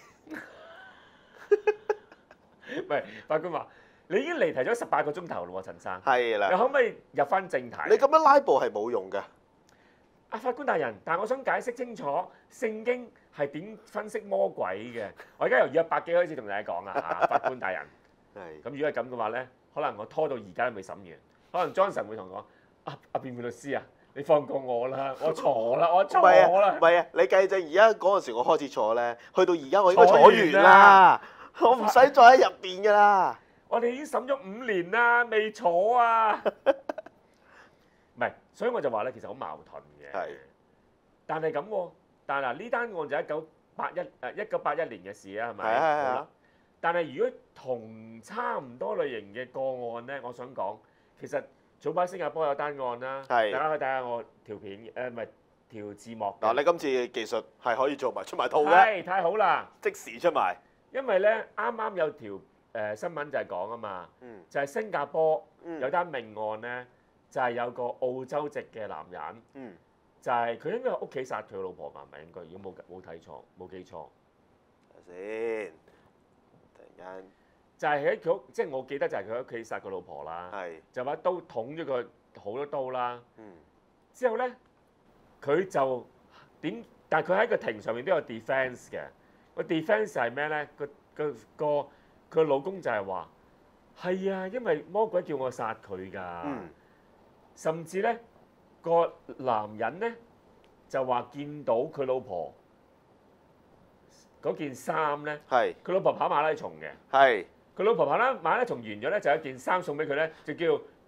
唔係法官話：你已經離題咗十八個鐘頭咯喎，陳生。 係啦。 你可唔可以入翻正題？ 你咁樣拉布係冇用嘅。 啊，法官大人，但係我想解釋清楚聖經係點分析魔鬼嘅。我而家由約百幾開始同大家講啊，法官大人。係。咁如果係咁嘅話咧，可能我拖到而家都未審完。可能 Johnson 會同我講：啊啊，辯護律師啊！你放過我啦，我錯啦，我錯啦。 唔係啊，你計正而家嗰陣時我開始坐咧，去到而家我應該坐完啦，我唔使再喺入邊噶啦。 我哋已經審咗五年啦，未坐啊。唔係，所以我就話咧，其實好矛盾嘅。係。但係咁喎，但係嗱呢單案就一九八一誒一九八一年嘅事啊，係咪？係係係。但係如果同差唔多類型嘅個案咧，我想講其實。早排新加坡有單案啦，大家可以睇下我條片，誒唔係條字幕。 嗱，你今次嘅技術係可以做埋出埋套嘅。 係，太好啦！ 即時出埋。因為咧，啱啱有條誒新聞就係講啊嘛，嗯、就係新加坡有單命案咧，就係有個澳洲籍嘅男人，嗯、就係佢應該喺屋企殺佢老婆嘛，係咪應該？如果冇冇睇錯，冇記錯。 睇下先，突然間。 就係喺佢屋，即係我記得就係佢喺屋企殺個老婆啦，是就把刀捅咗佢好多刀啦。嗯、之後咧，佢就點？但係佢喺個庭上面都有 defence 嘅。個 defence 係咩咧？個個個佢老公就係話：係啊，因為魔鬼叫我殺佢㗎。嗯、甚至咧，個男人咧就話見到佢老婆嗰件衫咧，佢是老婆跑馬拉松嘅。佢老婆跑啦，馬拉松完咗咧，就有一件衫送俾佢咧，就叫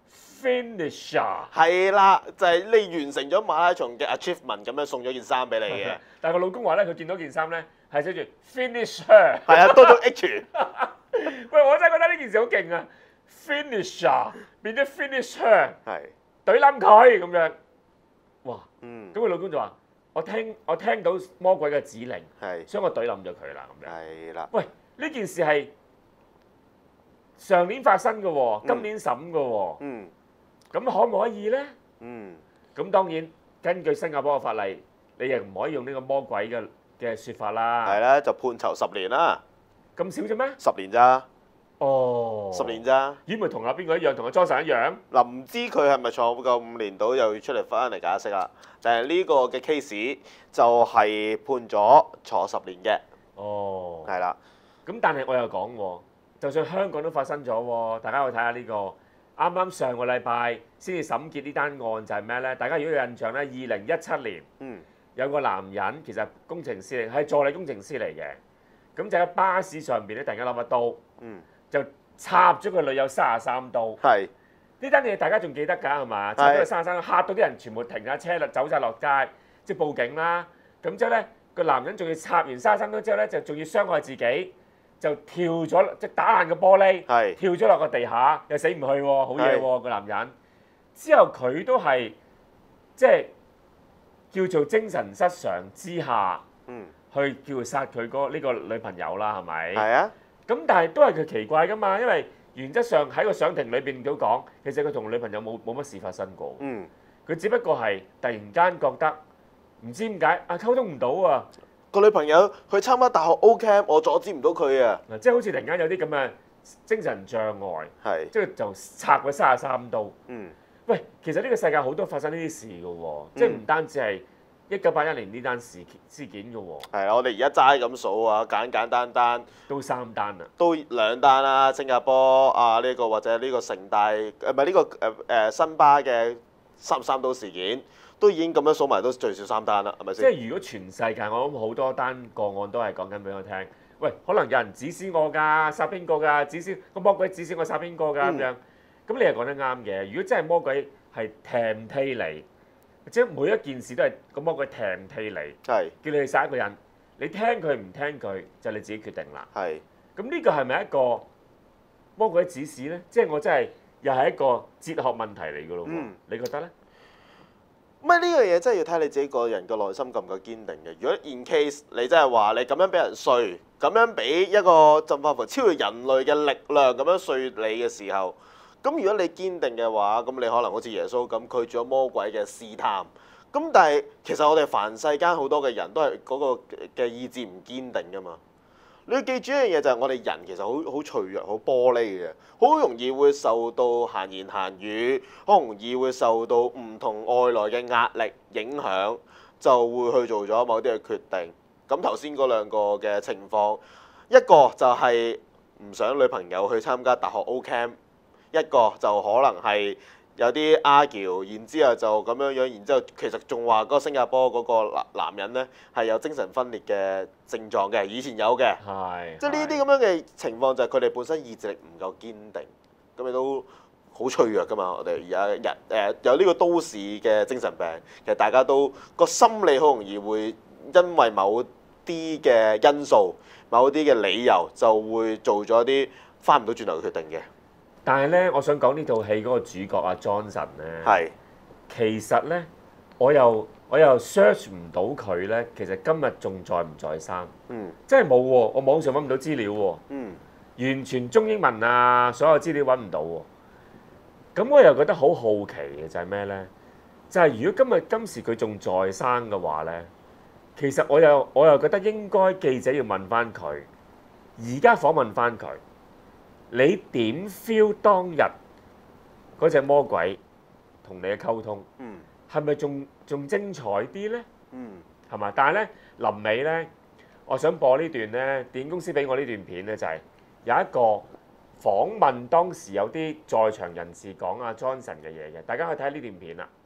finisher。 係啦，就係、是、你完成咗馬拉松嘅 achievement 咁樣送咗件衫俾你嘅。 但係個老公話咧，佢見到件衫咧係寫住 finisher。 係啊，多咗 H。 喂，我真係覺得呢件事好勁啊 ！finisher 變咗 finisher， 係懟冧佢咁樣。哇！嗯，咁佢老公就話：我聽我聽到魔鬼嘅指令，係，所以我懟冧咗佢啦咁樣。係啦。喂，呢件事係上年發生嘅喎，今年審嘅喎。嗯。咁可唔可以咧？嗯。咁當然根據新加坡嘅法例，你亦唔可以用呢個魔鬼嘅嘅説法啦。係啦，就判囚十年啦。咁少啫咩？十年咋？哦，十年咋？咦，咪同阿邊個一樣，同阿 Johnson 一樣？嗱，唔知佢係咪坐夠五年到，又要出嚟翻嚟解釋啦。但係呢個嘅 case 就係判咗坐十年嘅。哦，係啦。咁但係我又講喎，就算香港都發生咗喎，大家去睇下呢個啱啱上個禮拜先至審結呢單案就係咩咧？大家如果有印象咧，二零一七年，嗯，有個男人其實工程師嚟，係助理工程師嚟嘅。咁就喺巴士上邊咧，突然間攞把刀，嗯，就插咗個女友三十三刀。係呢單嘢大家仲記得㗎係嘛？插咗佢三十三刀，嚇到啲人全部停下車啦，走晒落街，即係報警啦。咁之後咧，個男人仲要插完三十三刀之後咧，就仲要傷害自己，就跳咗，即係打爛個玻璃，係跳咗落個地下，又死唔去喎，好嘢喎個男人。之後佢都係即係叫做精神失常之下，嗯。去叫殺佢嗰呢個女朋友啦，係咪？係啊。咁但係都係佢奇怪噶嘛，因為原則上喺個上庭裏邊都講，其實佢同女朋友冇冇乜事發生過。嗯。佢只不過係突然間覺得唔知點解啊溝通唔到啊。個女朋友去參加大學 O Camp，我阻止唔到佢啊。嗱，即係好似突然間有啲咁嘅精神障礙，係即係就插佢三十三刀。嗯。喂，其實呢個世界好多發生呢啲事㗎喎，嗯、即係唔單止係。一九八一年呢單事事件嘅喎，係啊！我哋而家齋咁數啊，簡簡單單都三單啦，都兩單啦。新加坡啊，呢、這個或者呢個城大誒唔係呢個誒誒、呃、新巴嘅三三刀事件，都已經咁樣數埋都最少三單啦，係咪先？即係如果全世界，我諗好多單個案都係講緊俾我聽。喂，可能有人指使我㗎，殺邊個㗎？指使個魔鬼指使我殺邊個㗎咁樣？咁你係講得啱嘅。如果真係魔鬼係踢踢你。即係每一件事都係個魔鬼踢踢你，係叫你去殺一個人，你聽佢唔聽佢就你自己決定啦。係咁呢個係咪一個魔鬼指示咧？即係我真係又係一個哲學問題嚟㗎咯喎。嗯、你覺得咧？唔係呢樣嘢真係要睇你自己個人個內心夠唔夠堅定嘅。如果 in case 你真係話你咁樣俾人睡，咁樣俾一個浸化符超越人類嘅力量咁樣睡你嘅時候。咁如果你堅定嘅話，咁你可能好似耶穌咁拒絕咗魔鬼嘅試探。咁但係其實我哋凡世間好多嘅人都係嗰個嘅意志唔堅定㗎嘛。你要記住一樣嘢就係我哋人其實好好脆弱、好玻璃嘅，好容易會受到閒言閒語，好容易會受到唔同外來嘅壓力影響，就會去做咗某啲嘅決定。咁頭先嗰兩個嘅情況，一個就係唔想女朋友去參加大學 O Camp。一個就可能係有啲 argue，然之後就咁樣樣，然之後其實仲話嗰個新加坡嗰個男男人咧係有精神分裂嘅症狀嘅，以前有嘅，係即係呢啲咁樣嘅情況就係佢哋本身意志力唔夠堅定，咁你都好脆弱噶嘛。我哋而家人誒有呢個都市嘅精神病，其實大家都個心理好容易會因為某啲嘅因素、某啲嘅理由就會做咗啲翻唔到轉頭嘅決定嘅。但係咧，我想講呢套戲嗰個主角阿 Johnson 咧，係其實咧，我又我又 search 唔到佢咧，其實今日仲在唔在生？嗯，真係冇喎，我網上揾唔到資料喎，嗯，完全中英文啊，所有資料揾唔到喎。咁我又覺得好好奇嘅就係咩咧？就係如果今日今時佢仲在生嘅話咧，其實我又我又覺得應該記者要問翻佢，而家訪問翻佢。你點 feel 當日嗰隻魔鬼同你嘅溝通？嗯，係咪仲仲精彩啲咧？嗯，係嘛？但係咧臨尾咧，我想播呢段咧，電影公司俾我呢段片咧，就係有一個訪問當時有啲在場人士講阿 Johnson 嘅嘢嘅，大家去睇下呢段片啦。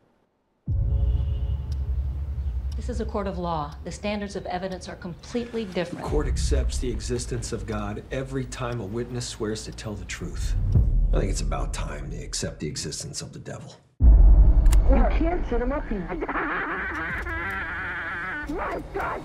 This is a court of law. The standards of evidence are completely different. The court accepts the existence of God every time a witness swears to tell the truth. I think it's about time they accept the existence of the devil. You can't set him up here. My God!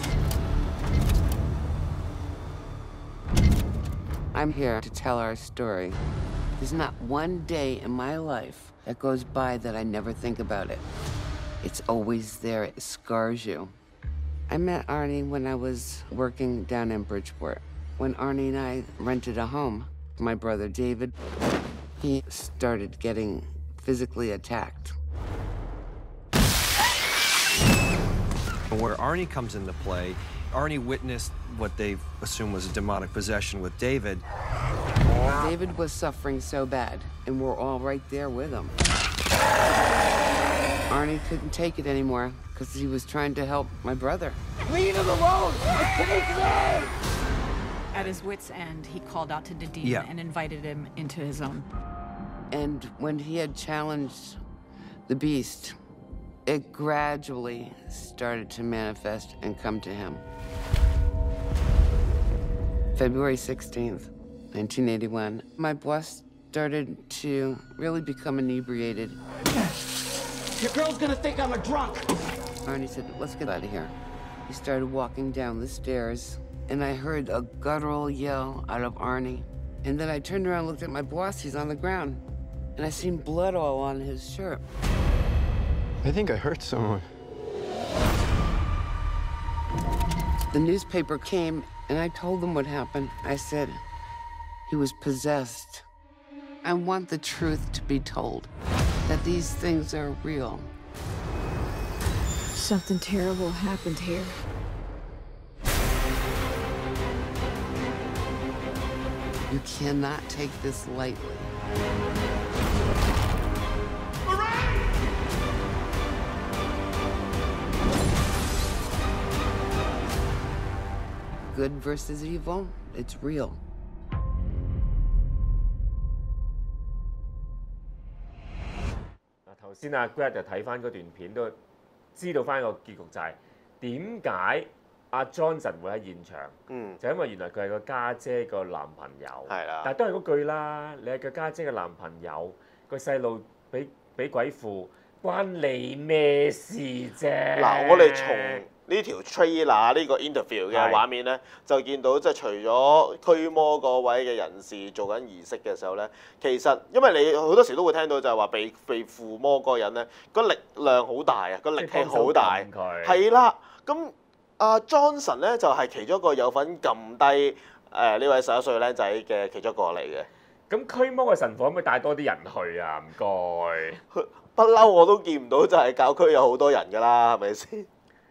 I'm here to tell our story. There's not one day in my life that goes by that I never think about it. It's always there. It scars you. I met Arnie when I was working down in Bridgeport. When Arnie and I rented a home, my brother David, he started getting physically attacked. Where Arnie comes into play, Arnie witnessed what they assume was a demonic possession with David. David was suffering so bad, and we're all right there with him. Arnie couldn't take it anymore because he was trying to help my brother. Leave him alone! At his wit's end, he called out to Nadim Yeah. and invited him into his own. And when he had challenged the beast, it gradually started to manifest and come to him. February sixteenth, nineteen eighty-one, my boss started to really become inebriated. Your girl's gonna think I'm a drunk! Arnie said, let's get out of here. He started walking down the stairs, and I heard a guttural yell out of Arnie. And then I turned around and looked at my boss. He's on the ground. And I seen blood all on his shirt. I think I hurt someone. The newspaper came, and I told them what happened. I said, he was possessed. I want the truth to be told, that these things are real. Something terrible happened here. You cannot take this lightly. Good versus evil, it's real. 頭先阿 Greg 就睇翻嗰段片都知道翻個結局就係點解阿 Johnson 會喺現場， 嗯， 就因為原來佢係個家姐個男朋友， 係啦但係都係嗰句啦，你係個家姐嘅男朋友，個細路俾俾鬼附，關你咩事啫？ 嗱，我哋從呢條 trailer 呢個 interview 嘅係畫面咧，就見到即係除咗驅魔嗰位嘅人士做緊儀式嘅時候咧，其實因為你好多時都會聽到就係話被被附魔嗰個人咧，個力量好大啊，個力氣好大，係啦。咁阿 Johnson 咧就係其中一個有份撳低誒呢位十一歲僆仔嘅其中一個嚟嘅。 咁驅魔嘅神父可唔可以帶多啲人去啊？唔該。 不嬲我都見唔到，就係教區有好多人㗎啦，係咪先？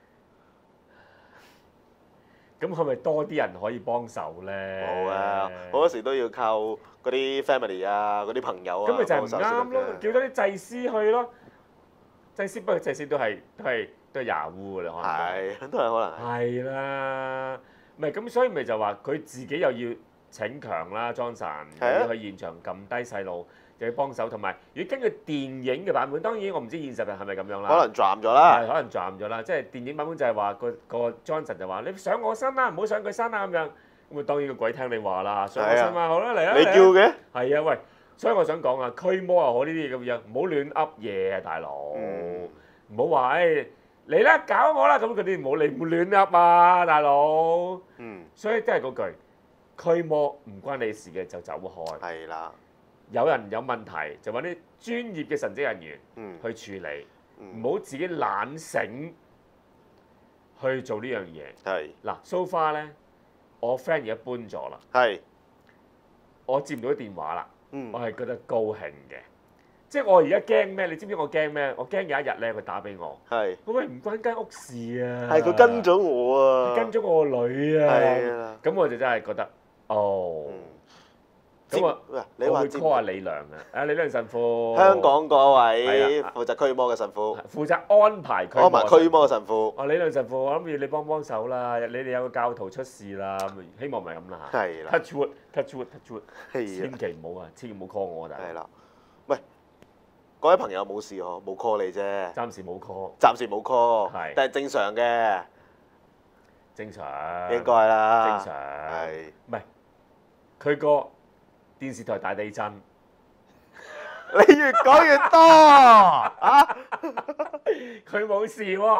咁係咪多啲人可以幫手咧？ 冇啊，好多時都要靠嗰啲 family 啊、嗰啲朋友啊。 咁咪就係唔啱咯，叫多啲祭司去咯。祭司不過祭司都係都係都係 Yahoo 㗎啦，可能。 係，都係可能。 係啦，唔係咁，所以咪就話佢自己又要逞強啦，Johnson又要去現場撳低細路。又要幫手，同埋如果根據電影嘅版本，當然我唔知現實係咪咁樣啦。 可能撞咗啦。 係可能撞咗啦，即係電影版本就係話個個 Johnson 就話你上我身啦，唔好上佢身啦咁樣。咁啊當然個鬼聽你話啦，上我身嘛，好啦嚟啦。 你叫嘅？ 係啊，喂，所以我想講啊，驅魔又好呢啲咁樣，唔好亂噏嘢啊，大佬，唔好話誒嚟啦搞我啦咁嗰啲，唔好你唔好亂噏啊，大佬。 嗯。 所以都係嗰句，驅魔唔關你事嘅就走開。 係啦。 有人有問題就揾啲專業嘅神職人員去處理，唔好、嗯、自己懶醒去做呢樣嘢。 係嗱 ，so far 咧，我 friend 而家搬咗啦。 係， 我接唔到電話啦。 嗯、 我係覺得高興嘅，即係我而家驚咩？你知唔知我驚咩？我驚有一日咧，佢打俾我。 係。 我喂唔關間屋事啊。 係佢跟咗我啊。 跟咗我個女啊。 係啊。 咁我就真係覺得，哦。嗯咁啊， 你話 call 下李良啊，啊李良神父， 香港嗰位負責驅魔嘅神父， 負責安排驅安排驅魔嘅神父。 哦，李良神父，我諗住你幫幫手啦，你哋有個教徒出事啦，希望唔係咁啦嚇。 係啦。 Touch wood，touch wood，touch wood。 係千祈唔好啊，千祈唔好 call 我啊！ 係啦，喂，嗰位朋友冇事嗬，冇 call 你啫。 暫時冇 call。 暫時冇 call。 係。 但係正常嘅。 正常。 應該啦。 正常。 係。 唔係，佢個電視台大地震， 你越講越多啊！ 佢冇事喎。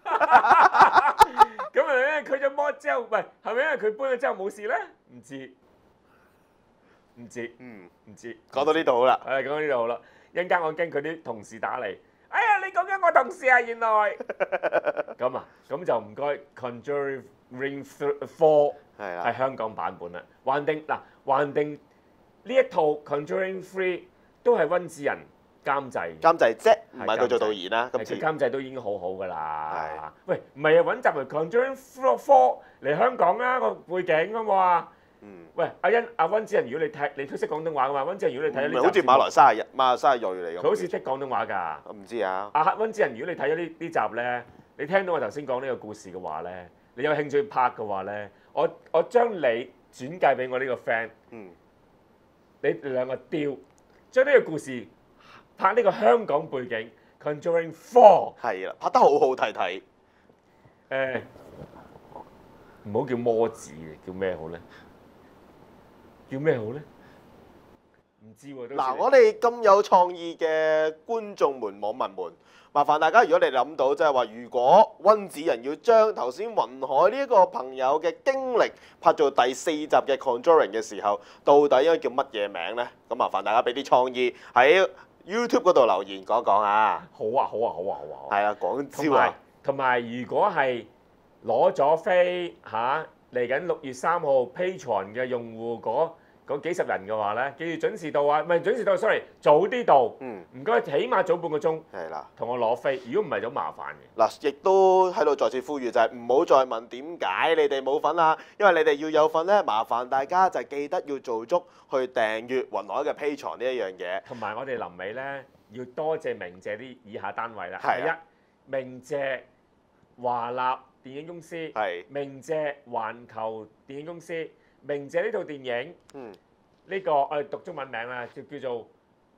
咁係咪咧？佢咗魔之後，唔係係咪因為佢搬咗之後冇事咧？唔知，唔知， 嗯， 唔知。 講到呢度好啦。 係講到呢度好啦。一陣間我驚佢啲同事打嚟。哎呀，你講緊我同事啊，原來。咁啊，咁就唔該 Conjuring Four 係啦， 係香港版本啦。橫定嗱，橫定呢一套 Conjuring Three 都係温子仁監製。 監製啫，唔係佢做導演啦。今次佢監製都已經好好㗎啦。喂，唔係啊，揾集嚟 Conjuring Four 嚟香港啦，個背景啊嘛。 嗯。 喂，阿欣阿温子仁，如果你睇你都識廣東話㗎嘛？温子仁，如果你睇呢集， 唔係好似馬來西亞人馬來西亞裔嚟咁。 佢好似識廣東話㗎。 我唔知啊。 阿温子仁，如果你睇咗呢呢集咧，你聽到我頭先講呢個故事嘅話咧，你有興趣拍嘅話咧，我我將你轉介俾我呢個 friend。 嗯。 你兩個雕，將呢個故事拍呢個香港背景 Conjuring Four。 係啦，拍得好好睇睇。 誒，唔好叫魔子嘅，叫咩好咧？叫咩好咧？唔知喎。 嗱，我哋咁有創意嘅觀眾們、網民們，麻煩大家，如果你諗到即係話，如果温子仁要將頭先雲海呢一個朋友嘅經歷拍做第四集嘅 Conjuring 嘅時候，到底應該叫乜嘢名呢？咁麻煩大家俾啲創意喺 YouTube 嗰度留言講講啊！ 好啊，好啊，好啊，好啊！ 係啊，講招啊！ 同埋如果係攞咗飛嚇嚟緊六月三號 Patreon 嘅用戶嗰嗰幾十人嘅話咧，記住準時到啊！唔係準時到 ，sorry， 早啲到。嗯。唔該，起碼早半個鐘。 係啦。同我攞飛，如果唔係就麻煩嘅。 嗱，亦都喺度再次呼籲，就係唔好再問點解你哋冇份啦，因為你哋要有份咧，麻煩大家就記得要做足去訂閱雲海嘅 Patreon 呢一樣嘢。 同埋我哋臨尾咧，要多謝鳴謝啲以下單位啦。 係啊。 第一，鳴謝華納電影公司。 係。 鳴謝環球電影公司。鳴謝呢套電影， 嗯， 呢個我哋讀中文名啦，就叫做《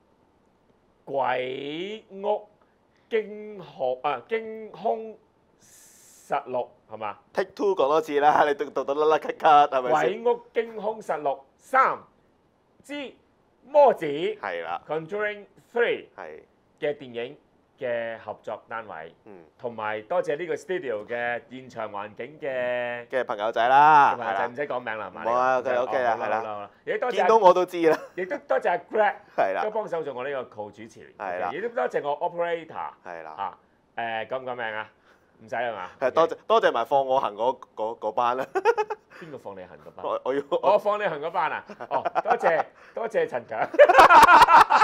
鬼屋驚恐》啊，《驚兇實錄》係嘛 ？Take two 講多次啦，你讀讀到甩甩咳咳係咪先？《鬼屋驚兇實錄三之魔子》 係啦， 《Conjuring Three》 係嘅電影嘅合作單位， 嗯， 同埋多謝呢個 studio 嘅現場環境嘅嘅朋友仔啦， 朋友仔唔使講名啦，係嘛？ 冇啊，OK OK 啦，係啦， 亦都見到我都知啦， 亦都多謝阿 Greg， 係啦， 都幫手做我呢個 co 主持， 係啦， 亦都多謝我 operator， 係啦， 啊誒講唔講名啊？唔使係嘛？ 係多謝多謝埋放我行嗰嗰嗰班啦。 邊個放你行嗰班？ 我我要我放你行嗰班啊！哦，多謝多謝陳強。